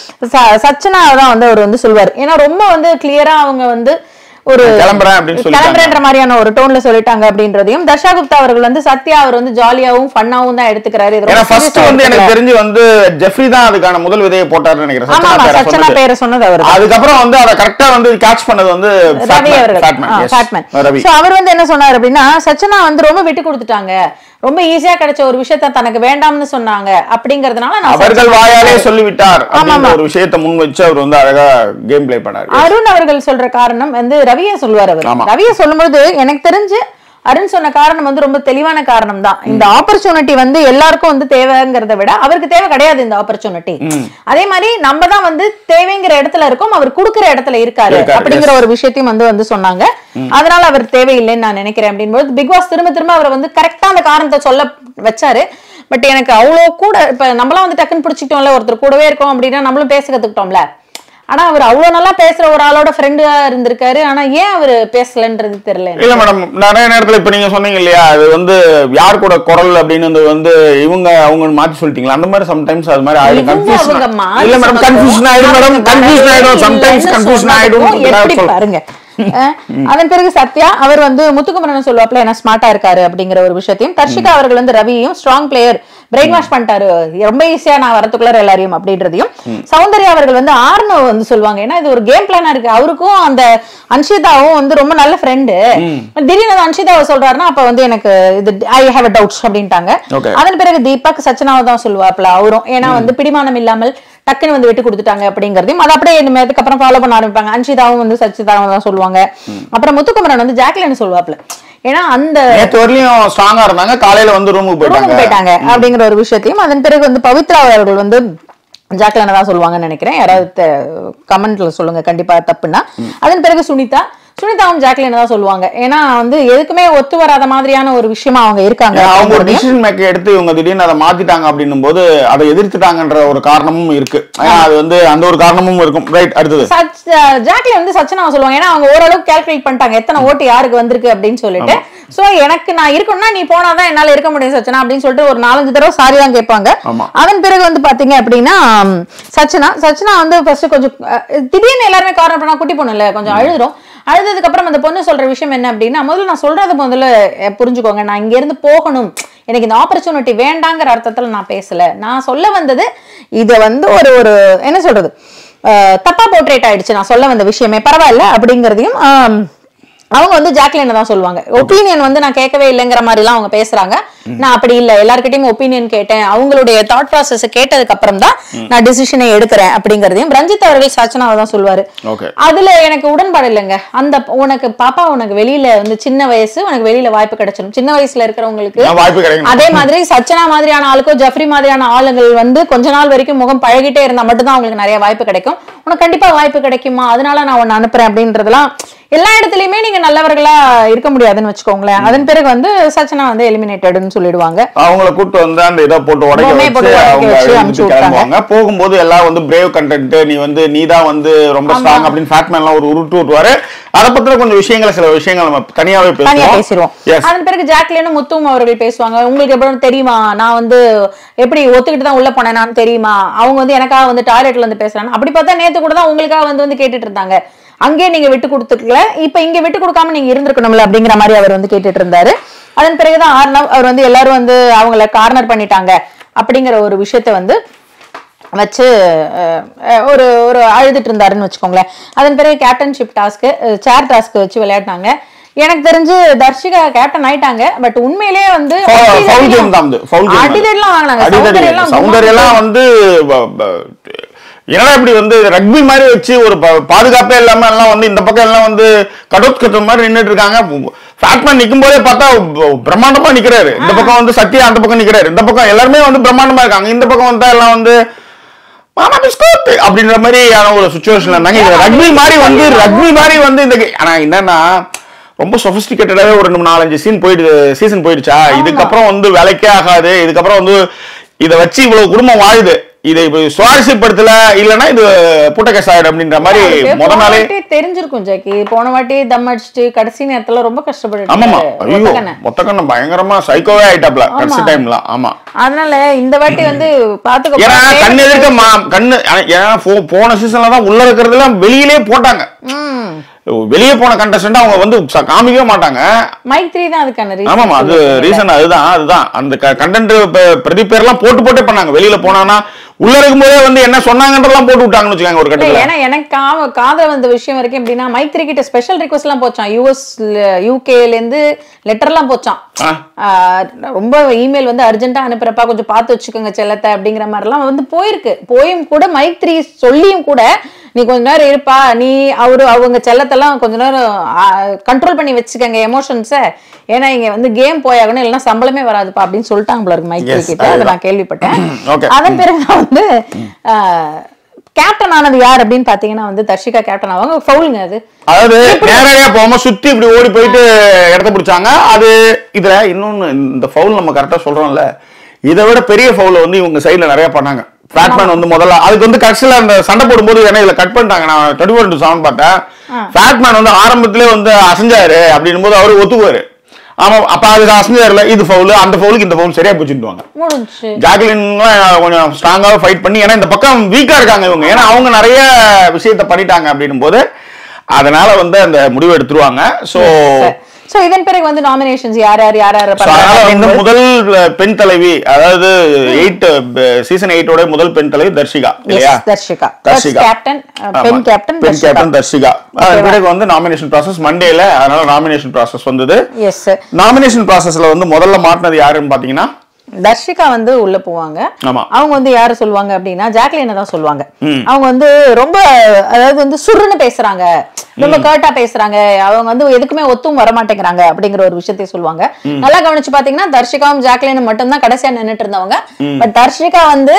சச்சனா தான் வந்து அவர் வந்து சொல்வாரு, ஏன்னா ரொம்ப வந்து கிளியரா அவங்க வந்து ஒரு கிளம்புறேன்ற மாதிரியான ஒரு டோன்ல சொல்லிட்டாங்க அப்படின்றதையும். தர்ஷா குப்தா அவர்கள் வந்து சத்யா அவர் வந்து ஜாலியாவும் ஃபன்னாவும் தான் எடுத்துக்கிறாரு. எனக்கு தெரிஞ்சு வந்து ஜெஃப்ரி தான் அதுக்கான முதல் விதையை போட்டாருன்னு நினைக்கிறேன். சச்சனா பேரை சொன்னது அவர். அதுக்கப்புறம் வந்து அதை கரெக்டா வந்து கேட்ச் பண்ணது வந்து ரவி அவர்கள். சோ அவர் வந்து என்ன சொன்னார் அப்படின்னா, சச்சனா வந்து ரொம்ப விட்டு கொடுத்துட்டாங்க, ரொம்ப ஈஸியா கிடைச்ச ஒரு விஷயத்த தனக்கு வேண்டாம்னு சொன்னாங்க அப்படிங்கறதுனால அவர்கள் வாயாலே சொல்லிவிட்டார் அப்படிங்கிற ஒரு விஷயத்தை முன் வச்சு அவர் வந்து அழகா கேம் பிளே பண்ணாரு. அருண் அவர்கள் சொல்ற காரணம் வந்து ரவியை சொல்லுவார். அவர் ரவியை சொல்லும்போது எனக்கு தெரிஞ்சு அருண் சொன்ன காரணம் வந்து ரொம்ப தெளிவான காரணம் தான். இந்த ஆப்பர்ச்சுனிட்டி வந்து எல்லாருக்கும் வந்து தேவைங்கிறத விட அவருக்கு தேவை கிடையாது இந்த ஆப்பர்ச்சுனிட்டி. அதே மாதிரி நம்ம தான் வந்து தேவைங்கிற இடத்துல இருக்கோம், அவர் கொடுக்கிற இடத்துல இருக்காரு அப்படிங்கிற ஒரு விஷயத்தையும் வந்து வந்து சொன்னாங்க. அதனால அவர் தேவையில்லைன்னு நான் நினைக்கிறேன் அப்படின்போது பிக் பாஸ் திரும்ப திரும்ப அவர் வந்து கரெக்டா அந்த காரணத்தை சொல்ல வச்சாரு. பட் எனக்கு அவ்வளவு கூட இப்ப நம்மளாம் வந்து டக்குன்னு பிடிச்சிட்டோம்ல, ஒருத்தர் கூடவே இருக்கோம் அப்படின்னா நம்மளும் பேச கத்துக்கிட்டோம்ல. ஆனா அவர் அவ்வளவு நல்லா பேசுற ஒரு ஆளோட ஃப்ரெண்டா இருந்திருக்காரு. ஆனா ஏன் அவரு பேசலன்றது தெரியல. இல்ல மேடம், நிறைய நேரத்துல இப்ப நீங்க சொன்னீங்க இல்லையா, அது வந்து யார் கூட குரல் அப்படின்னு வந்து இவங்க அவங்க மாத்தி சொல்லிட்டீங்களா, அந்த மாதிரி சம்டைம்ஸ் அது மாதிரி ஆயிடும். கன்ஃபியூஷன் இல்ல மேடம், கன்ஃபியூஷன் ஆயிடும் மேடம், கன்ஃபியூஷன் ஆயிடும், சம்டைம்ஸ் கன்ஃபியூஷன் ஆயிடும். பாருங்க, அதன் பிறகு சத்யா அவர் வந்து முத்துக்குமரன் சொல்லுவாப்ல என்ன ஸ்மார்ட்டா இருக்காரு அப்படிங்கிற ஒரு விஷயத்தையும், தர்ஷிகா அவர்கள் வந்து ரவியையும் ஸ்ட்ராங் பிளேயர் பிரெயின் வாஷ் பண்ணிட்டாரு ரொம்ப ஈஸியா நான் வரத்துக்குள்ள எல்லாரையும் அப்படின்றதையும், சௌந்தர்யா அவர்கள் வந்து ஆர்னோ வந்து சொல்லுவாங்க ஏன்னா இது ஒரு கேம் பிளானா இருக்கு. அவருக்கும் அந்த அன்ஷிதாவும் வந்து ரொம்ப நல்ல ஃப்ரெண்டு. திடீர்னு அன்ஷிதாவை சொல்றாருன்னா அப்ப வந்து எனக்கு இது ஐ ஹேவ் அ டவுட்ஸ் அப்படின்ட்டாங்க. அதன் பிறகு தீபக் சச்சனாவை தான் சொல்லுவாப்ல அவரும், ஏன்னா வந்து பிடிமானம் இல்லாமல் டக்குன்னு வந்து விட்டு கொடுத்துட்டாங்க அப்படிங்கறதையும் அது அப்படியே அதுக்கப்புறம் ஃபாலோ பண்ண ஆரம்பிப்பாங்க. அன்ஷிதாவும் வந்து சச்சிதாவும் தான் சொல்லுவாங்க. அப்புறம் முத்துக்குமரன் வந்து ஜாக்லின் சொல்லுவாப்ல, ஏன்னா அந்த ஸ்ட்ராங்கா இருந்தாங்க, காலையில வந்து ரூமுக்கு போயிட்டாங்க அப்படிங்கிற ஒரு விஷயத்தையும். அதன் பிறகு வந்து பவித்ரா அவர்கள் வந்து ஜாக்லின் தான் சொல்லுவாங்கன்னு நினைக்கிறேன். யாராவது கமெண்ட்ல சொல்லுங்க கண்டிப்பா தப்புன்னா. அதன் பிறகு சுனிதா சுனிதாவும் ஜாக்லின் தான் சொல்லுவாங்க, ஏன்னா வந்து எதுக்குமே ஒத்து வராத மாதிரியான ஒரு விஷயமா அவங்க இருக்காங்க. அவங்க ஒரு டிசிஷன் மேக்கர் எடுத்து இவங்க திடீர்னு அதை மாத்திட்டாங்க அப்படின்னும் போது அதை எதிர்த்துட்டாங்கன்ற ஒரு காரணமும் இருக்கு. அது வந்து அந்த ஒரு காரணமும் இருக்கும். ரைட், அடுத்தது ஜாக்லின் வந்து சச்சனாவை சொல்லுவாங்க, ஏன்னா அவங்க ஓரளவுக்கு கால்குலேட் பண்ணிட்டாங்க எத்தனை ஓட்டு யாருக்கு வந்திருக்கு அப்படின்னு சொல்லிட்டு. சோ எனக்கு நான் இருக்கணும்னா நீ போனாதான் என்னால இருக்க முடியும் சச்சனா அப்படின்னு சொல்லிட்டு ஒரு நாலஞ்சு தடவை சாரி தான் கேட்பாங்க. அதன் பிறகு வந்து பாத்தீங்க அப்படின்னா சச்சனா சச்சனா வந்து ஃபர்ஸ்ட் கொஞ்சம் திடீர்னு எல்லாருமே காரணம் பண்ணா குட்டி பொண்ணு இல்ல கொஞ்சம் அழுதுரும். அழுதுக்கு அப்புறம் அந்த பொண்ணு சொல்ற விஷயம் என்ன அப்படின்னா, முதல்ல நான் சொல்றது முதல்ல புரிஞ்சுக்கோங்க, நான் இங்க இருந்து போகணும், எனக்கு இந்த ஆப்பர்ச்சுனிட்டி வேண்டாங்கிற அர்த்தத்துல நான் பேசல. நான் சொல்ல வந்தது இத வந்து ஒரு ஒரு என்ன சொல்றது தப்பா போர்ட்ரேட் ஆயிடுச்சு நான் சொல்ல வந்த விஷயமே, பரவாயில்ல அப்படிங்கறதையும் அவங்க வந்து ஜாக்லின் தான் சொல்லுவாங்க. ஒப்பீனியன் வந்து நான் கேட்கவே இல்லைங்கிற மாதிரி எல்லாம் அவங்க பேசுறாங்க. நான் அப்படி இல்ல, எல்லார்கிட்டயும் ஒப்பீனியன் கேட்டேன், அவங்களுடைய தாட் ப்ராசஸ் கேட்டதுக்கு அப்புறம் தான் நான் டிசிஷனை எடுக்கிறேன் அப்படிங்கறதையும் ரஞ்சித் அவர்கள் சச்சனாவை தான் சொல்லுவாரு. அதுல எனக்கு உடன்பாடு இல்லைங்க. அந்த உனக்கு பாப்பா உனக்கு வெளியில வந்து சின்ன வயசு, உனக்கு வெளியில வாய்ப்பு கிடைச்சிடும். சின்ன வயசுல இருக்கிறவங்களுக்கு அதே மாதிரி சச்சனா மாதிரியான ஆளுக்கோ ஜெஃப்ரி மாதிரியான ஆளுங்கள் வந்து கொஞ்ச நாள் வரைக்கும் முகம் பழகிட்டே இருந்தா மட்டும்தான் அவங்களுக்கு நிறைய வாய்ப்பு கிடைக்கும். உனக்கு கண்டிப்பா வாய்ப்பு கிடைக்குமா, அதனால நான் உன்னை அனுப்புறேன் அப்படின்றதெல்லாம் எல்லா இடத்துலயுமே நீங்க நல்லவர்களா இருக்க முடியாதுன்னு வச்சுக்கோங்களேன். அதன் பிறகு வந்து சச்சனா வந்து எலிமினேட்டட்னு சொல்லிடுவாங்க. அவங்கள கூட்டு வந்து அந்த இதை போட்டு உடைக்க போகும்போது எல்லாம் வந்து பிரேவ் கண்டென்ட், நீ வந்து நீதான் வந்து ரொம்ப ஸ்ட்ராங் அப்படின்னு ஃபேட்மேன் எல்லாம் ஒரு உருட்டு விட்டுவாரு. அதை பத்தின கொஞ்சம் விஷயங்களை சில விஷயங்கள் நம்ம தனியாவே பேசிடுவோம். அதன் பிறகு ஜாக்லினும் முத்துவும் அவர்கள் பேசுவாங்க, உங்களுக்கு எப்படி தெரியுமா நான் வந்து எப்படி ஒத்துக்கிட்டு தான் உள்ள போனேன் நான் தெரியுமா, அவங்க வந்து எனக்காக வந்து டாய்லெட்ல இருந்து பேசுறாங்க. அப்படி பார்த்தா நேத்து கூட தான் உங்களுக்காக வந்து வந்து கேட்டுட்டு இருந்தாங்க, அங்கே நீங்க விட்டு கொடுத்துக்கல, இப்ப இங்க விட்டு கொடுக்காம நீங்க இருந்திருக்கணும்ல அப்படிங்கிற மாதிரி அவர் வந்து கேட்டுட்டு இருந்தாரு. அதன் பிறகுதான் ஆர்னவ் அவர் வந்து எல்லாரும் வந்து அவங்கள கார்னர் பண்ணிட்டாங்க அப்படிங்கிற ஒரு விஷயத்த வந்து வச்சு ஒரு ஒரு அழுதுட்டு இருந்தாருன்னு வச்சுக்கோங்களேன். அதன் பிறகு கேப்டன்ஷிப் டாஸ்க்கு சேர் டாஸ்க் வச்சு விளையாடினாங்க. எனக்கு தெரிஞ்சு தர்ஷிகா கேப்டன் ஆயிட்டாங்க. பட் உண்மையிலேயே வந்து அடிதெல்லாம் வாங்கினாங்க. ஏன்னா இப்படி வந்து ரக்பி மாதிரி வச்சு ஒரு பாதுகாப்பே இல்லாம எல்லாம் வந்து இந்த பக்கம் எல்லாம் வந்து கடோத் கட்டுற மாதிரி நின்றுட்டு இருக்காங்க. ஃபேட்மேன் நிக்கும் போதே பார்த்தா பிரம்மாண்டமா நிக்கிறாரு, இந்த பக்கம் வந்து சத்யா அந்த பக்கம் நிக்கிறாரு, இந்த பக்கம் எல்லாருமே வந்து பிரம்மாண்டமா இருக்காங்க, இந்த பக்கம் வந்தா எல்லாம் வந்து அப்படின்ற மாதிரியான ஒரு சுச்சுவேஷன்ல இருந்தாங்க. ரக்பி மாதிரி வந்து ரக்பி மாதிரி வந்து இந்த ஆனா என்னன்னா ரொம்ப சொபிஸ்டிகேட்டடாவே ஒரு ரெண்டு நாலஞ்சு சீன் போயிடுது சீசன் போயிடுச்சா, இதுக்கப்புறம் வந்து வேலைக்கே ஆகாது, இதுக்கப்புறம் வந்து இதை வச்சு இவ்வளவு குடும்பம் வாழுது, இதை சுவாரஸ்யப்படுத்தல இல்லன்னா இது புட்டகேஸ் ஆயிடும் அப்படின்ற மாதிரி முத நாளே தெரிஞ்சிருக்கும். ஜாக்கி போன வாட்டி தம் அடிச்சுட்டு கடைசி நேரத்துல ரொம்ப கஷ்டப்பட்டு ஆமாமா மொத்தக்கண்ண பயங்கரமா சைக்கோவே ஆயிட்டாப்ல கடைசி டைம்ல. ஆமா அதனால இந்த வாட்டி வந்து பாத்துக்க ஏன்னா கண்ணு எதிர்க்க கண்ணு ஏன்னா போன சீசன்ல தான் உள்ள இருக்கிறதுலாம் வெளியிலே போட்டாங்க. வெளியே போன கண்டஸ்டன்ட் அவங்க வந்து காமிக்கவே மாட்டாங்க. மைக் த்ரீ தான் அதுக்கான ரீசன். ஆமாமா, அது ரீசன் அதுதான். அதுதான் அந்த கண்டென்ட் பிரதி பேர்லாம் போட்டு போட்டே பண்ணாங்க. வெளியில போனானா உள்ள இருக்கும்போதே வந்து என்ன சொன்னாங்கன்றதெல்லாம் போட்டு விட்டாங்கன்னு வச்சுக்காங்க ஒரு கட்டத்துல. ஏன்னா எனக்கு காதல வந்த விஷயம் வரைக்கும் எப்படின்னா மைக் த்ரீ கிட்ட ஸ்பெஷல் ரிக்வெஸ்ட் எல்லாம் போச்சான். யூஎஸ் யூகேல இருந்து லெட்டர் எல்லாம் போச்சான். ரொம்ப இமெயில் வந்து அர்ஜென்ட்டா அனுப்புறப்பா கொஞ்சம் பார்த்து வச்சுக்கோங்க செல்லத்தை அப்படிங்கிற மாதிரி எல்லாம் வந்து போயிருக்கு. போயும் கூட மைக் த்ரீ சொல்லியும் கூட நீ கொஞ்ச நேரம் இருப்பா, நீ அவரு அவங்க செல்லத்தெல்லாம் கொஞ்ச நேரம் கண்ட்ரோல் பண்ணி வச்சுக்கோங்க எமோஷன்ஸை, ஏன்னா இங்க வந்து கேம் போயாகணும் இல்லைன்னா சம்பளமே வராதுப்பா அப்படின்னு சொல்லிட்டாங்க போல இருக்கு மைக் த்ரீ கிட்ட. அதை நான் கேள்விப்பட்டேன். அதன் பிறகு வந்து கேப்டன் ஆனது யார் அப்படின்னு பாத்தீங்கன்னா வந்து தர்ஷிகா கேப்டன் ஆவாங்க. ஃபவுலுங்க அது. அதாவது நேரடியா போகாம சுத்தி இப்படி ஓடி போயிட்டு இடத்த பிடிச்சாங்க. அது இதுல இன்னொன்னு இந்த ஃபவுல் நம்ம கரெக்டா சொல்றோம்ல, இதை விட பெரிய ஃபவுல வந்து இவங்க சைட்ல நிறைய பண்ணாங்க. ஃபேட்மேன் வந்து முதல்ல அதுக்கு வந்து கடைசியில அந்த சண்டை போடும்போது ஏன்னா இதுல கட் பண்ணிட்டாங்க. நான் டுவெண்ட்டி ஃபோர் இன்டு செவன் பார்த்தேன். ஃபேட்மேன் வந்து ஆரம்பத்திலே வந்து அசைஞ்சாரு அப்படின்னும் போது அவரு ஒத்துக்குவாரு. ஆமா, அப்ப அதுக்கு அசைஞ்சாருல இது ஃபவுல், அந்த ஃபவுலுக்கு இந்த ஃபவுல் சரியா போச்சுட்டுவாங்க. ஜாக்லின் கொஞ்சம் ஸ்ட்ராங்காக ஃபைட் பண்ணி, ஏன்னா இந்த பக்கம் வீக்கா இருக்காங்க இவங்க, ஏன்னா அவங்க நிறைய விஷயத்த பண்ணிட்டாங்க அப்படின்னும் போது அதனால வந்து அந்த முடிவு எடுத்துருவாங்க. சோ சோ இதன் பிறகு வந்து நாமினேஷன்ஸ் யார் யார் யார் யார் இந்த முதல் பெண் தலைவி, அதாவது எயிட் சீசன் எயிட் ஓட முதல் பெண் தலைவி தர்ஷிகா இல்லையா? தர்ஷிகா தர்ஷிகா கேப்டன், பெண் கேப்டன் பெண் கேப்டன் தர்ஷிகா. அதன் பிறகு வந்து நாமினேஷன் ப்ராசஸ் மண்டேல, அதனால நாமினேஷன் ப்ராசஸ் வந்தது. எஸ், நாமினேஷன் ப்ராசஸ்ல வந்து முதல்ல மாட்டினது யாருன்னு பாத்தீங்கன்னா தர்ஷிகா வந்து உள்ள போவாங்க. அவங்க வந்து யாரு சொல்லுவாங்க அப்படின்னா ஜாக்லினை தான் சொல்லுவாங்க. அவங்க வந்து ரொம்ப அதாவது வந்து சுருன்னு பேசுறாங்க, ரொம்ப கர்ட்டா பேசுறாங்க, அவங்க வந்து எதுக்குமே ஒத்தும் வர மாட்டேங்கிறாங்க அப்படிங்கிற ஒரு விஷயத்தை சொல்லுவாங்க. நல்லா கவனிச்சு பாத்தீங்கன்னா தர்ஷிகாவும் ஜாக்லினும் மட்டும் தான் கடைசியா நின்னுட்டு இருந்தவங்க. பட் தர்ஷிகா வந்து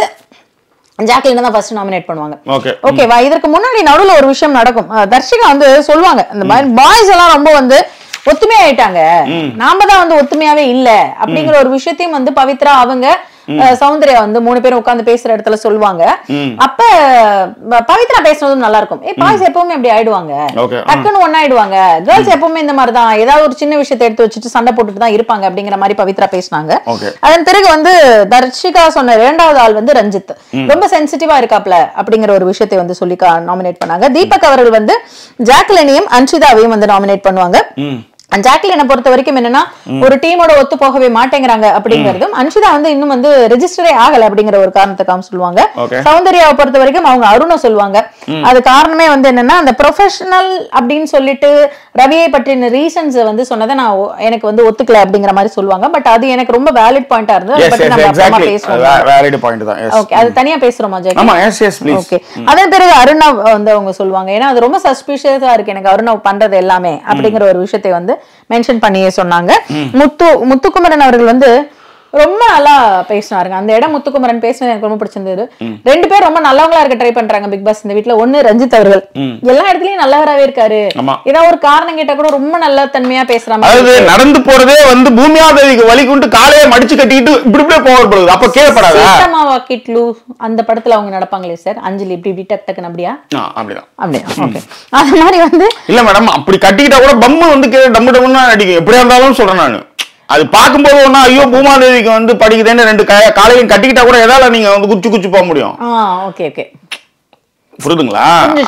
ஜாக்லினை தான் ஃபர்ஸ்ட் நாமினேட் பண்ணுவாங்க. ஓகேவா? இதற்கு முன்னாடி நடுவுல ஒரு விஷயம் நடக்கும். தர்ஷிகா வந்து சொல்லுவாங்க இந்த மாதிரி பாய்ஸ் எல்லாம் ரொம்ப வந்து ஒத்துமையா ஆயிட்டாங்க, நாம தான் வந்து ஒத்துமையாவே இல்ல அப்படிங்கிற ஒரு விஷயத்தையும் வந்து பவித்ரா அவங்க சௌந்தர்யா வந்து மூணு பேரும் உட்கார்ந்து பேசுற இடத்துல சொல்லுவாங்க. அப்ப பவித்ரா பேசுறதும் நல்லா இருக்கும். ஏ பாய்ஸ் எப்பவுமே அப்படி ஆயிடுவாங்க, டக்குன்னு ஒன்னா ஆயிடுவாங்க, கேர்ள்ஸ் எப்பவுமே இந்த மாதிரிதான் ஏதாவது ஒரு சின்ன விஷயத்தை எடுத்து வச்சுட்டு சண்டை போட்டுட்டு தான் இருப்பாங்க அப்படிங்கிற மாதிரி பவித்ரா பேசினாங்க. அதன் பிறகு வந்து தர்ஷிகா சொன்ன இரண்டாவது ஆள் வந்து ரஞ்சித், ரொம்ப சென்சிட்டிவா இருக்காப்ல அப்படிங்கிற ஒரு விஷயத்தை வந்து சொல்லி நாமினேட் பண்ணாங்க. தீபக் அவர்கள் வந்து ஜாக்லினையும் அன்ஷிதாவையும் வந்து நாமினேட் பண்ணுவாங்க. ஜாக்லினை பொறுத்த வரைக்கும் என்னன்னா ஒரு டீமோட ஒத்து போகவே மாட்டேங்கிறாங்க அப்படிங்கறதும், அன்ஷிதா வந்து இன்னும் வந்து ரெஜிஸ்டரே ஆகல அப்படிங்கிற ஒரு காரணத்துக்காக சொல்லுவாங்க. சௌந்தர்யாவை பொறுத்த வரைக்கும் அவங்க அருணை சொல்லுவாங்க. அது காரணமே வந்து என்னன்னா அந்த ப்ரொஃபஷனல் அப்படின்னு சொல்லிட்டு ரவியை பற்றின ரீசன்ஸ் வந்து சொன்னதை நான் எனக்கு வந்து ஒத்துக்கல அப்படிங்கிற மாதிரி சொல்லுவாங்க. பட் அது எனக்கு ரொம்ப வேலிட் பாயிண்டா இருந்தது. அதை பத்தி நம்ம அப்புறமா பேசுவோம். ஓகே, அது தனியா பேசுறோமா ஜாக்லின்? ஓகே. அதன் பிறகு அருணா வந்து அவங்க சொல்லுவாங்க, ஏன்னா அது ரொம்ப சஸ்பிஷியஸா இருக்கு எனக்கு அருணா பண்றது எல்லாமே அப்படிங்கிற ஒரு விஷயத்தை வந்து மென்ஷன் பண்ணியே சொன்னாங்க. முத்து முத்துக்குமரன் அவர்கள் வந்து ரொம்ப நல்லா பேசினாருங்க. அந்த இடம் முத்துக்குமரன் பேசினது எனக்கு ரொம்ப பிடிச்சிருந்தது. ரெண்டு பேரும் ரொம்ப நல்லவங்களா இருக்க ட்ரை பண்றாங்க பிக் பாஸ் இந்த வீட்டுல. ஒண்ணு ரஞ்சித் அவர்கள் எல்லா இடத்துலயும் நல்லவராவே இருக்காரு, ஏதாவது ஒரு காரணம் கேட்டா கூட ரொம்ப நல்ல தன்மையா பேசுறாங்க. அதாவது நடந்து போறதே வந்து பூமியாதேவிக்கு வலி கொண்டு காலையை மடிச்சு கட்டிட்டு இப்படி இப்படியே போகப்படுது. அப்ப கேட்கப்படாது வாக்கிட்லு அந்த படத்துல அவங்க நடப்பாங்களே சார், அஞ்சலி இப்படி இப்படி டக் டக்குன்னு அப்படியா? அப்படிதான் அப்படியா? ஓகே. அந்த மாதிரி வந்து இல்ல மேடம், அப்படி கட்டிக்கிட்டா கூட பம்மு வந்து டம்மு டம்முன்னு அடிக்கும். எப்படியா இருந்தாலும் சொல்றேன் நானு. அது பார்க்கும்போது ஒன்னா ஐயோ பூமாதேவிக்கு வந்து படிக்குதுன்னு ரெண்டு காலையும் கட்டிக்கிட்டா கூட எதால நீங்க வந்து குச்சி குச்சி போக முடியும். ஓகே ஓகே, புரியுதுங்களா?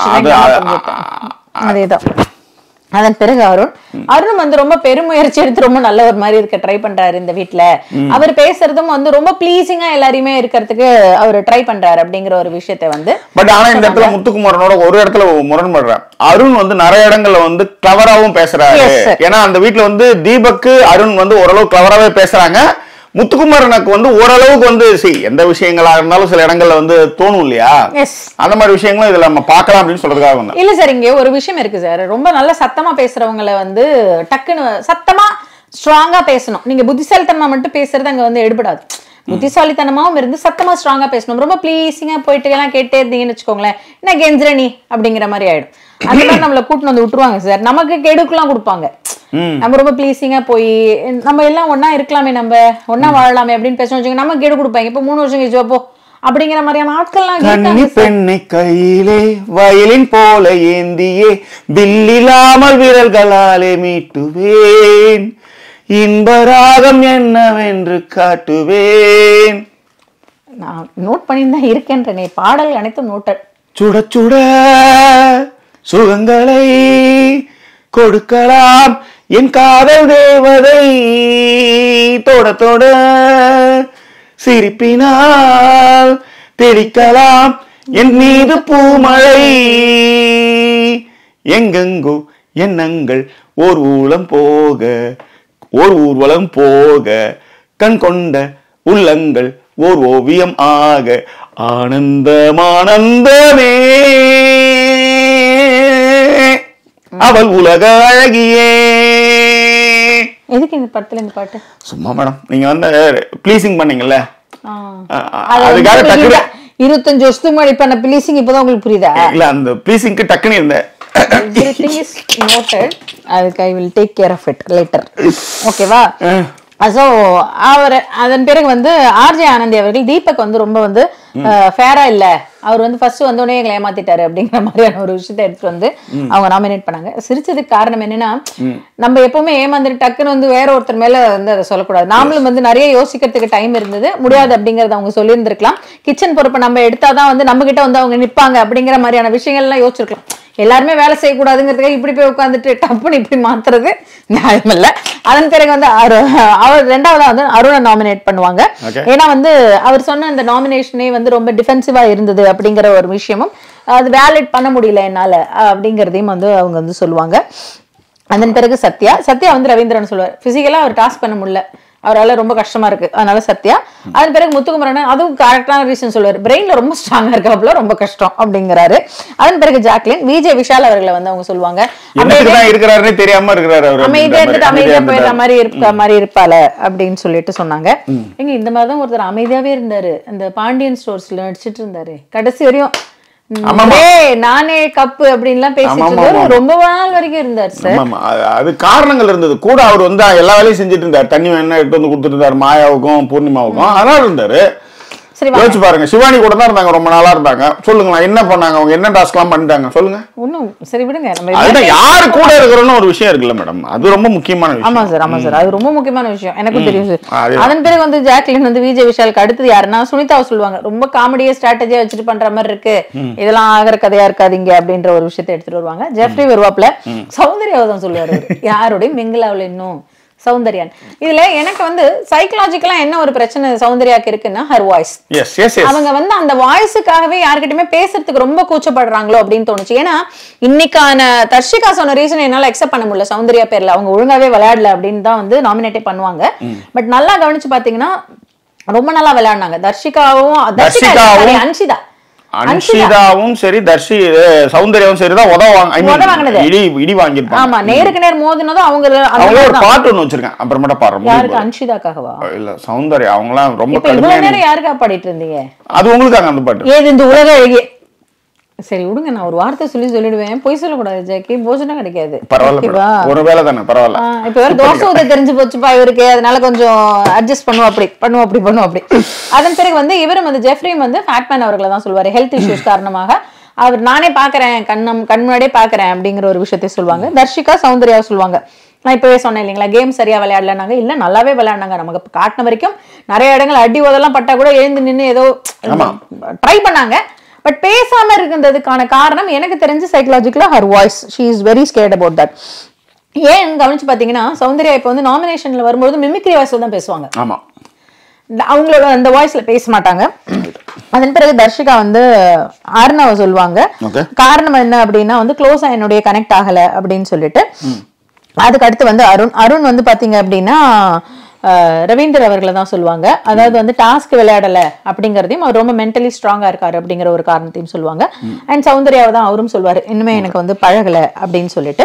அதேதான். அதன் பிறகு அருண் அருண் வந்து ரொம்ப பெருமுயற்சி எடுத்து ரொம்ப நல்ல ஒரு மாதிரி இருக்க ட்ரை பண்றாரு இந்த வீட்டுல. அவர் பேசுறதும் வந்து ரொம்ப பிளீசிங்கா எல்லாரையுமே இருக்கிறதுக்கு அவர் ட்ரை பண்றாரு அப்படிங்கிற ஒரு விஷயத்தை வந்து. பட் ஆனா இந்த இடத்துல முத்துக்குமாரனோட ஒரு இடத்துல முரண்படுறார். அருண் வந்து நிறைய இடங்கள்ல வந்து கிளவராவும் பேசுறாரு. ஏன்னா அந்த வீட்டுல வந்து தீபக்கு அருண் வந்து ஓரளவு கிளவராவே பேசுறாங்க. முத்துக்குமாரனுக்கு வந்து ஓரளவுக்கு வந்து எந்த விஷயங்களா இருந்தாலும் சில இடங்கள்ல வந்து தோணும் இல்லையா? அந்த மாதிரி விஷயங்களும் இதுல நம்ம பார்க்கலாம் அப்படின்னு சொல்றதுக்காக வந்து. இல்ல சார், இங்க ஒரு விஷயம் இருக்கு சார். ரொம்ப நல்ல சத்தமா பேசுறவங்களை வந்து டக்குன்னு சத்தமா ஸ்ட்ராங்கா பேசணும். நீங்க புத்திசாலித்தனமா மட்டும் பேசுறது அங்க வந்து எடுபடாது. புத்திசாலித்தனமாவும் இருந்து சத்தமா ஸ்ட்ராங்கா பேசணும். ரொம்ப பிளீசிங்கா போயிட்டு எல்லாம் கேட்டே இருந்தீங்கன்னு வச்சுக்கோங்களேன், என்ன கெஞ்சிரணி அப்படிங்கிற மாதிரி ஆயிடும். அந்த மாதிரி நம்மள கூட்டின்னு வந்து விட்டுருவாங்க சார். நமக்கு கெடுக்கெல்லாம் கொடுப்பாங்க. நம்ம ரொம்ப பிளீசிங்கா போய் நம்ம எல்லாம் ஒன்னா இருக்கலாமே, நம்ம ஒன்னா வாழலாமே அப்படின்னு பேசணும், நம்ம கெடு கொடுப்பாங்க. இப்ப மூணு வருஷம் கழிச்சு போ அப்படிங்கிற மாதிரியான ஆட்கள்லாம் பெண்ணை கையிலே வயலின் போல ஏந்தியே பில்லில்லாமல் விரல்களாலே மீட்டுவேன் இன்பராகம் என்னவென்று காட்டுவேன். நான் நோட் பண்ணிதான் இருக்கேன்றனே, பாடல் அனைத்தும் நோட்டட். சுட சுட சுகங்களை கொடுக்கலாம் என் காதல் தேவதை, தொட தொட சிரிப்பினால் தெளிக்கலாம் என் மீது பூமழை, எங்கெங்கோ எண்ணங்கள் ஓர் ஊழம் போக ஓர் ஊர்வலம் போக, கண் கொண்ட உள்ளங்கள் ஓர் ஓவியம் ஆக, ஆனந்தம் ஆனந்தமே அவள் உலக அழகியே. எதுக்கு இந்த படத்துல இந்த பாட்டு? சும்மா மேடம், நீங்க வந்து ப்ளீசிங் பண்ணீங்கல்ல, அதுக்காக டக்குனு இருபத்தஞ்சு வருஷத்துக்கு முன்னாடி பண்ண ப்ளீசிங் இப்பதான் உங்களுக்கு புரியுதா? இல்ல, அந்த ப்ளீசிங்க்கு டக்குனு இருந்தேன். Everything is noted. I will take care of it later. ஓகேவா? ஸோ அவர் அதன் பிறகு வந்து ஆர்ஜே ஆனந்தி அவர்கள் தீபக் வந்து ரொம்ப வந்து ஃபேரா இல்ல, அவர் வந்து ஃபர்ஸ்ட் வந்தோடனே எங்களை ஏமாத்திட்டாரு அப்படிங்கிற மாதிரியான ஒரு விஷயத்தை எடுத்துட்டு வந்து அவங்க நாமினேட் பண்ணாங்க. சிரிச்சதுக்கு காரணம் என்னன்னா, நம்ம எப்பவுமே ஏமாந்துட்டு டக்குன்னு வந்து வேற ஒருத்தர் மேல வந்து அதை சொல்லக்கூடாது. நாமளும் வந்து நிறைய யோசிக்கிறதுக்கு டைம் இருந்தது, முடியாது அப்படிங்கறத அவங்க சொல்லியிருந்திருக்கலாம். கிச்சன் பொறுப்பை நம்ம எடுத்தாதான் வந்து நம்ம கிட்ட வந்து அவங்க நிற்பாங்க அப்படிங்கிற மாதிரியான விஷயங்கள் எல்லாம் யோசிச்சிருக்கலாம். எல்லாருமே வேலை செய்யக்கூடாதுங்கிறதுக்காக இப்படி போய் உட்காந்துட்டு டப்புன்னு இப்படி மாத்துறது நியாயம் இல்ல. அதன் பிறகு வந்து அவர் ரெண்டாவதா வந்து அருணை நாமினேட் பண்ணுவாங்க. ஏன்னா வந்து அவர் சொன்ன அந்த நாமினேஷனே வந்து ரொம்ப டிஃபென்சிவா இருந்தது அப்படிங்கிற ஒரு விஷயமும், அது வேலிட் பண்ண முடியல என்னால அப்படிங்கிறதையும் வந்து அவங்க வந்து சொல்லுவாங்க. அதன் பிறகு சத்யா சத்யா வந்து ரவீந்திரன் சொல்லுவார், பிசிக்கலா அவர் டாஸ்க் பண்ண முடியல, அவரால் ரொம்ப கஷ்டமா இருக்கு, அதனால சத்யா. அதன் பிறகு முத்துக்குமரன் அதுவும் கரெக்டான ரீசன் சொல்லுவார், பிரெயின்ல ரொம்ப ஸ்ட்ராங்கா இருக்காப்புல, ரொம்ப கஷ்டம் அப்படிங்கிறாரு. அதன் பிறகு ஜாக்லின் விஜய் விஷால் அவர்களை வந்து அவங்க சொல்லுவாங்க, இருக்கிறாருன்னு தெரியாம இருக்கிறாரு, அமைதியா இருந்துட்டு அமைதியா போயிடுற மாதிரி இருக்க மாதிரி இருப்பால அப்படின்னு சொல்லிட்டு சொன்னாங்க. எங்க இந்த மாதிரிதான் ஒருத்தர் அமைதியாவே இருந்தாரு, அந்த பாண்டியன் ஸ்டோர்ஸ்ல நடிச்சிட்டு இருந்தாரு கடைசி வரையும், நானே கப்பு அப்படின்லாம் பேசிட்டு ரொம்ப நாள் வரைக்கும் இருந்தார் சார். அது காரணங்கள் இருந்தது கூட, அவர் வந்து எல்லா வேலையும் செஞ்சுட்டு இருந்தார், தண்ணி வேணா எடுத்து வந்து கொடுத்துட்டு இருந்தாரு மாயாவுக்கும் பூர்ணிமாவுக்கும், அதனால இருந்தாரு. யோசிச்சு பாருங்க, சிவானி கூட தான் இருந்தாங்க, ரொம்ப நாளா இருந்தாங்க. சொல்லுங்களா என்ன பண்ணாங்க அவங்க, என்ன டாஸ்க் எல்லாம் பண்ணிட்டாங்க சொல்லுங்க. ஒண்ணும் சரி விடுங்க, அதுதான் யாரு கூட இருக்கிறோம்னு ஒரு விஷயம் இருக்குல்ல மேடம், அது ரொம்ப முக்கியமான விஷயம். ஆமா சார், ஆமா சார், அது ரொம்ப முக்கியமான விஷயம், எனக்கும் தெரியும் சார். அதன் பிறகு வந்து ஜாக்லின் வந்து விஜய் விஷாலுக்கு அடுத்தது யாருன்னா சுனிதாவை சொல்லுவாங்க, ரொம்ப காமெடியா ஸ்ட்ராட்டஜியா வச்சுட்டு பண்ற மாதிரி இருக்கு, இதெல்லாம் ஆகிற கதையா இருக்காதீங்க அப்படின்ற ஒரு விஷயத்தை எடுத்துட்டு வருவாங்க. ஜெஃப்ரி வருவாப்ல, சௌந்தர்யாவை தான் சொல்லுவாரு, யாரோடையும் மிங்கிலாவில் இன்னும் சௌந்தர்யான். இதுல எனக்கு வந்து சைக்கலாஜிக்கலா என்ன ஒரு பிரச்சனை சௌந்தர்யாக்கு இருக்குன்னா, ஹர் வாய்ஸ். அவங்க வந்து அந்த வாய்ஸுக்காகவே யார்கிட்டயுமே பேசுறதுக்கு ரொம்ப கூச்சப்படுறாங்களோ அப்படின்னு தோணுச்சு. ஏன்னா இன்னைக்கான தர்ஷிகா சொன்ன ரீசன் என்னால அக்செப்ட் பண்ண முடியல, சௌந்தர்யா பேர்ல அவங்க ஒழுங்காவே விளையாடல அப்படின்னு தான் வந்து நாமினேட்டே பண்ணுவாங்க. பட் நல்லா கவனிச்சு பாத்தீங்கன்னா ரொம்ப நல்லா விளையாடினாங்க. தர்ஷிகாவும் தர்ஷிகாவும் அன்ஷிதா அன்ஷிதாவும் சரி, தர்ஷி சௌந்தர்யாவும் சரி தான் உதவாங்க, இடி இடி வாங்கிருப்பாங்க. ஆமா, நேருக்கு நேர் மோதினதும் அவங்க அவங்க ஒரு பாட்டு ஒண்ணு வச்சிருக்கேன், அப்புறமேட்டா பாடுறோம். யாருக்கு? அன்ஷிதாக்காகவா? இல்ல சௌந்தர்யா அவங்கலாம் ரொம்ப கடுமையா. இவ்வளவு நேரம் யாருக்கா பாடிட்டு இருந்தீங்க? அது உங்களுக்காக அந்த பாட்டு. ஏது இந்த உலக அழகிய. சரி விடுங்க, நான் ஒரு வார்த்தை சொல்லி சொல்லிடுவேன், பொய் சொல்லக்கூடாது ஜாக்கி, போஜனம் கிடைக்காது. பரவாயில்ல, ஒரு வேலை தானே, பரவாயில்ல. இப்ப வேற தோசை ஊத்த தெரிஞ்சு போச்சுப்பா இவருக்கு, அதனால கொஞ்சம் அட்ஜஸ்ட் பண்ணுவோம், அப்படி பண்ணுவோம் அப்படி பண்ணுவோம் அப்படி. அதன் பிறகு வந்து இவரும் வந்து ஜெஃப்ரியும் வந்து ஃபேட்மேன் அவர்களை தான் சொல்லுவாரு, ஹெல்த் இஷ்யூஸ் காரணமாக அவர் நானே பாக்குறேன், கண்ணம் கண் முன்னாடியே பாக்குறேன் அப்படிங்கிற ஒரு விஷயத்தை சொல்லுவாங்க. தர்ஷிகா சௌந்தர்யாவை சொல்லுவாங்க, நான் இப்பவே சொன்னேன் இல்லைங்களா, கேம் சரியா விளையாடலனாங்க, இல்ல நல்லாவே விளையாடினாங்க, நமக்கு காட்டின வரைக்கும் நிறைய இடங்கள் அடி உதெல்லாம் பட்டா கூட எழுந்து நின்று ஏதோ ட்ரை பண்ணாங்க. பட் பேசாம இருக்கிறதுக்கான காரணம் எனக்கு தெரிஞ்சு சைக்கலாஜிக்கலா her voice, she is very scared about that. ஏன் கவனிச்சு பாத்தீங்கன்னா, சௌந்தர்யா இப்ப வந்து நாமினேஷன்ல வரும்போது மிமிக்ரி வாய்ஸ்ல தான் பேசுவாங்க, அவங்களோட அந்த வாய்ஸ்ல பேச மாட்டாங்க. அதன் பிறகு தர்ஷிகா வந்து ஆர்னாவை சொல்லுவாங்க, காரணம் என்ன அப்படின்னா வந்து க்ளோஸா என்னுடைய கனெக்ட் ஆகல அப்படின்னு சொல்லிட்டு. அதுக்கு அடுத்து வந்து அருண் அருண் வந்து பாத்தீங்க அப்படின்னா ரவீந்தர் அவர்களை தான் சொல்லுவாங்க, அதாவது வந்து டாஸ்க் விளையாடல அப்படிங்கறதையும் அவர் ரொம்ப மென்டலி ஸ்ட்ராங்கா இருக்காரு அப்படிங்கிற ஒரு காரணத்தையும் சொல்லுவாங்க. அண்ட் சௌந்தர்யாவை தான் அவரும் சொல்லுவாரு, இன்னுமே எனக்கு வந்து பழகல அப்படின்னு சொல்லிட்டு.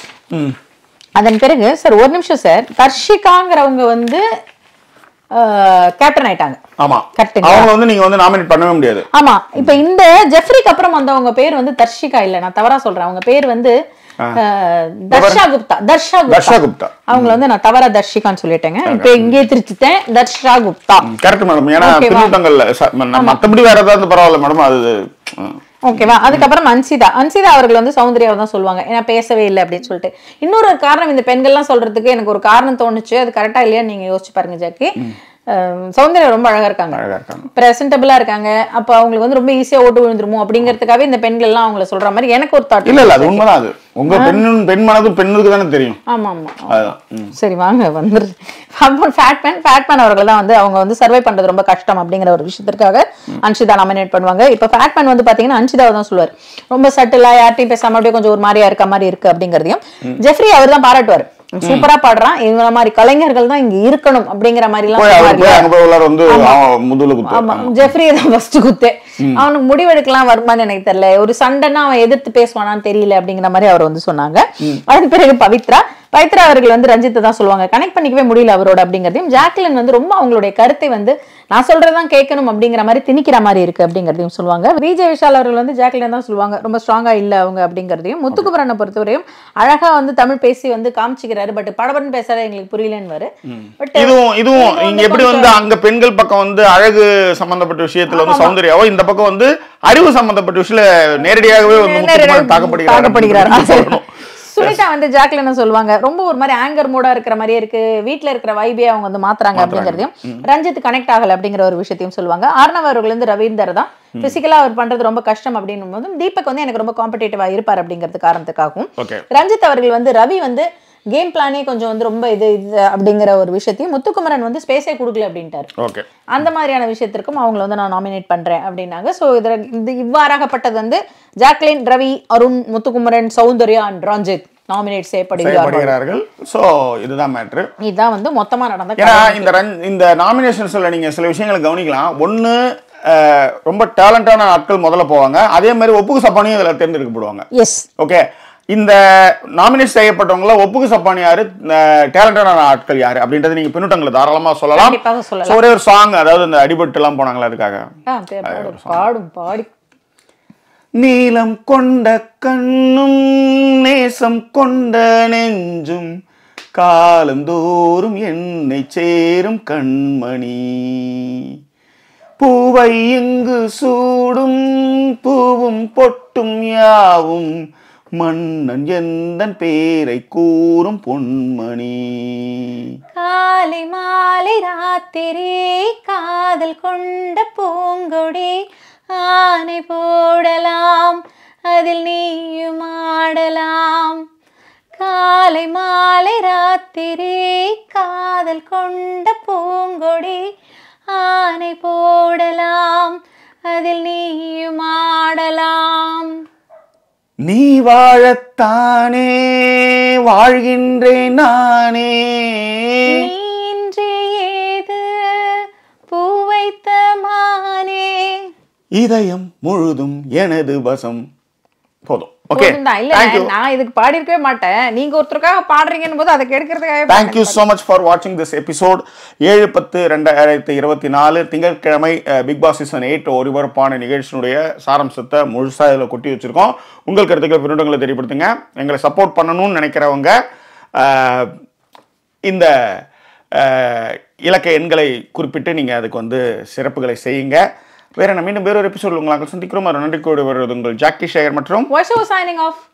அதன் பிறகு சார் ஒரு நிமிஷம் சார், தர்ஷிகாங்கிறவங்க வந்து கேப்டன் ஆயிட்டாங்க. ஆமா, அவங்க வந்து நீங்க வந்து நாமினேட் பண்ணவே முடியாது. ஆமா, இப்ப இந்த ஜெஃப்ரிக்கு அப்புறம் வந்தவங்க பேர் வந்து தர்ஷிகா இல்ல, நான் தவறா சொல்றேன், அவங்க பேர் வந்து தர்ஷா குப்தா. தர்ஷா குப்தா அவங்கள வந்து நான் தவறா தர்ஷிகான்னு சொல்லிட்டேங்க, இப்ப இங்கே திருச்சிட்டேன், தர்ஷா குப்தா. கரெக்ட் மேடம், ஏன்னா பின்னூட்டங்கள்ல மத்தபடி வேற ஏதாவது பரவாயில்ல மேடம், அது ஓகேவா. அதுக்கப்புறம் அன்சிதா அன்சிதா அவர்கள் வந்து சௌந்தர்யாவை தான் சொல்லுவாங்க, ஏன்னா பேசவே இல்லை அப்படின்னு சொல்லிட்டு. இன்னொரு காரணம் இந்த பெண்கள்லாம் சொல்றதுக்கு எனக்கு ஒரு காரணம் தோணுச்சு, அது கரெக்டா இல்லையா நீங்க யோசிச்சு பாருங்க ஜாக்கி. சௌந்தர்யா ரொம்ப அழகா இருக்காங்க, பிரசன்டபிளா இருக்காங்க. அப்ப அவங்களுக்கு வந்து ரொம்ப ஈஸியா ஓட்டு விழுந்துருமோ அப்படிங்கிறதுக்காகவே இந்த பெண்கள் எல்லாம் அவங்கள சொல்ற மாதிரி எனக்கு ஒரு தாட். இல்ல இல்ல அது உண்மைதான். அது உங்க பெண் பெண் மனதும் பெண்ணுக்கு தானே தெரியும். ஆமா ஆமா. சரி வாங்க வந்துரு. ஃபேட்மேன் ஃபேட்மேன் அவர்கள் தான் வந்து அவங்க வந்து சர்வை பண்றது ரொம்ப கஷ்டம் அப்படிங்கிற ஒரு விஷயத்திற்காக அன்ஷிதா நாமினேட் பண்ணுவாங்க. இப்ப ஃபேட்மேன் வந்து பாத்தீங்கன்னா அன்ஷிதாவை தான் சொல்லுவார், ரொம்ப சட்டிலா யார்ட்டையும் பேசாம அப்படியே கொஞ்சம் ஒரு மாதிரியா இருக்க மாதிரி இருக்கு அப்படிங்கிறதையும். ஜெஃப்ரி அவர் தான் பாராட்டுவார், சூப்பரா பாடுறான், இவங்க மாதிரி கலைஞர்கள் தான் இங்க இருக்கணும் அப்படிங்கிற மாதிரி எல்லாம். ஜெஃப்ரி தான் ஃபர்ஸ்ட் குத்தே. அவனுக்கு முடிவெடுக்கலாம் வருமானு எனக்கு தெரியல, ஒரு சண்டைன்னா அவன் எதிர்த்து பேசுவானான்னு தெரியல அப்படிங்கிற மாதிரி அவர் வந்து சொன்னாங்க. அதன் பிறகு பவித்ரா பவித்ரா அவர்கள் வந்து ரஞ்சித்தை தான் சொல்லுவாங்க, கனெக்ட் பண்ணிக்கவே முடியல அவரோட அப்படிங்கிறதையும். ஜாக்லின் வந்து ரொம்ப அவங்களுடைய கருத்தை வந்து நான் சொல்றதான் கேட்கணும் அப்படிங்கிற மாதிரி திணிக்கிற மாதிரி இருக்கு அப்படிங்கிறதையும் சொல்லுவாங்க. விஜய் விஷால் அவர்கள் வந்து ஜாக்லின் தான் சொல்லுவாங்க, ரொம்ப ஸ்ட்ராங்கா இல்ல அவங்க அப்படிங்கிறதையும். முத்துக்குமரனை பொறுத்தவரையும் அழகா வந்து தமிழ் பேசி வந்து காமிச்சிக்கிறாரு, பட் படபடன்னு பேசாத எங்களுக்கு புரியலன்னு. பட் இதுவும் இதுவும் இங்க எப்படி வந்து அங்க பெண்கள் பக்கம் வந்து அழகு சம்பந்தப்பட்ட விஷயத்துல வந்து சௌந்தர்யாவோ, இந்த பக்கம் வந்து அறிவு சம்பந்தப்பட்ட விஷயத்துல நேரடியாகவே வந்து தாக்கப்படுகிறார். சுனிதா வந்து ஜாக்லின் சொல்லுவாங்க, ரொம்ப ஒரு மாதிரி ஆங்கர் மூடா இருக்கிற மாதிரியே இருக்கு, வீட்டுல இருக்கிற வைபே அவங்க வந்து மாத்துறாங்க அப்படிங்கறதையும். ரஞ்சித் கனெக்ட் ஆகல அப்படிங்கிற ஒரு விஷயத்தையும் சொல்லுவாங்க. ஆர்னவ் அவர்கள் வந்து ரவீந்தர் தான் பிசிக்கலா அவர் பண்றது ரொம்ப கஷ்டம் அப்படின்னும் போதும் தீபக் வந்து எனக்கு ரொம்ப காம்படிட்டிவா இருப்பார் அப்படிங்கிறது காரணத்துக்காகவும். ரஞ்சித் அவர்கள் வந்து ரவி வந்து கேம் பிளானே கொஞ்சம் வந்து ரொம்ப இது இது அப்படிங்கிற ஒரு விஷயத்தையும், முத்துக்குமரன் வந்து ஸ்பேஸே கொடுக்கல அப்படின்ட்டாரு. அந்த மாதிரியான விஷயத்திற்கும் அவங்களை வந்து நான் நாமினேட் பண்றேன் அப்படின்னாங்க. ஸோ இதில் இது இவ்வாறாகப்பட்டது வந்து Jacqueline, Ravi, Arun, Muthukumaran, Soundarya and Ranjith nominate செய்யப்படுகிறார்கள். சோ இதுதான் மேட்ரு. இதுதான் வந்து மொத்தமா நடந்த. ஏன்னா இந்த இந்த நாமினேஷன்ஸ்ல நீங்க சில விஷயங்களை கவனிக்கலாம். ஒன்னு ரொம்ப டேலண்டான ஆட்கள் முதல்ல போவாங்க, அதே மாதிரி ஒப்புக்கு சப்பானியும் இதுல தேர்ந்தெடுக்கப்படுவாங்க. Yes okay. இந்த நாமினேட் செய்யப்பட்டவங்கள ஒப்புக்கு சப்பானி யாரு, டேலண்டான ஆட்கள் யாரு அப்படின்றத நீங்க பின்னூட்டங்களை தாராளமா சொல்லலாம். ஒரே ஒரு சாங், அதாவது இந்த அடிபட்டு எல்லாம் போனாங்களா அதுக்காக பாடும் பாடி. நீலம் கொண்ட கண்ணும் நேசம் கொண்ட நெஞ்சும் காலந்தோறும் என்னை சேரும் கண்மணி, பூவை இங்கு சூடும் பூவும் பொட்டும் யாவும் மன்னன் எந்தன் பேரை கூறும் பொன்மணி, காலை மாலை ராத்திரி காதல் கொண்ட பூங்கொடி, ஆனை போடலாம் அதில் நீயும் ஆடலாம், காலை மாலை ராத்திரி காதல் கொண்ட பூங்கொடி, ஆனை போடலாம் அதில் நீயும் ஆடலாம், நீ வாழத்தானே வாழ்கின்றேன் நானே, நீன்றே ஏது பூவைத்த மானே, இதயம் முழுதும் எனது வசம். போதும். ஓகே. இல்ல நான் இதுக்கு பாடி இருக்கவே மாட்டேன், நீங்க ஒருத்தருக்காக பாடுறீங்கன்னு போது அதை கெடுக்கிறதுக்காக. Thank you so much for watching this episode. ஏழு பத்து ரெண்டாயிரத்தி இருபத்தி நாலு திங்கட்கிழமை பிக் பாஸ் சீசன் எயிட் ஒருவரப்பான நிகழ்ச்சியினுடைய சாரம்சத்தை முழுசா இதில் கொட்டி வச்சிருக்கோம். உங்கள் கருத்துக்களை பின்னூட்டங்களை தெரியப்படுத்துங்க. எங்களை சப்போர்ட் பண்ணணும்னு நினைக்கிறவங்க இந்த இலக்க எண்களை குறிப்பிட்டு நீங்க அதுக்கு வந்து சிறப்புகளை செய்யுங்க. வேற என்ன மீண்டும் வேறொரு எபிசோட் உங்களாக சந்திக்கிறோம். நன்றி கூடி வருவது உங்கள் ஜாக்கி ஷேகர் மற்றும் வாய்ஸ் ஓவர் சைனிங் ஆஃப்.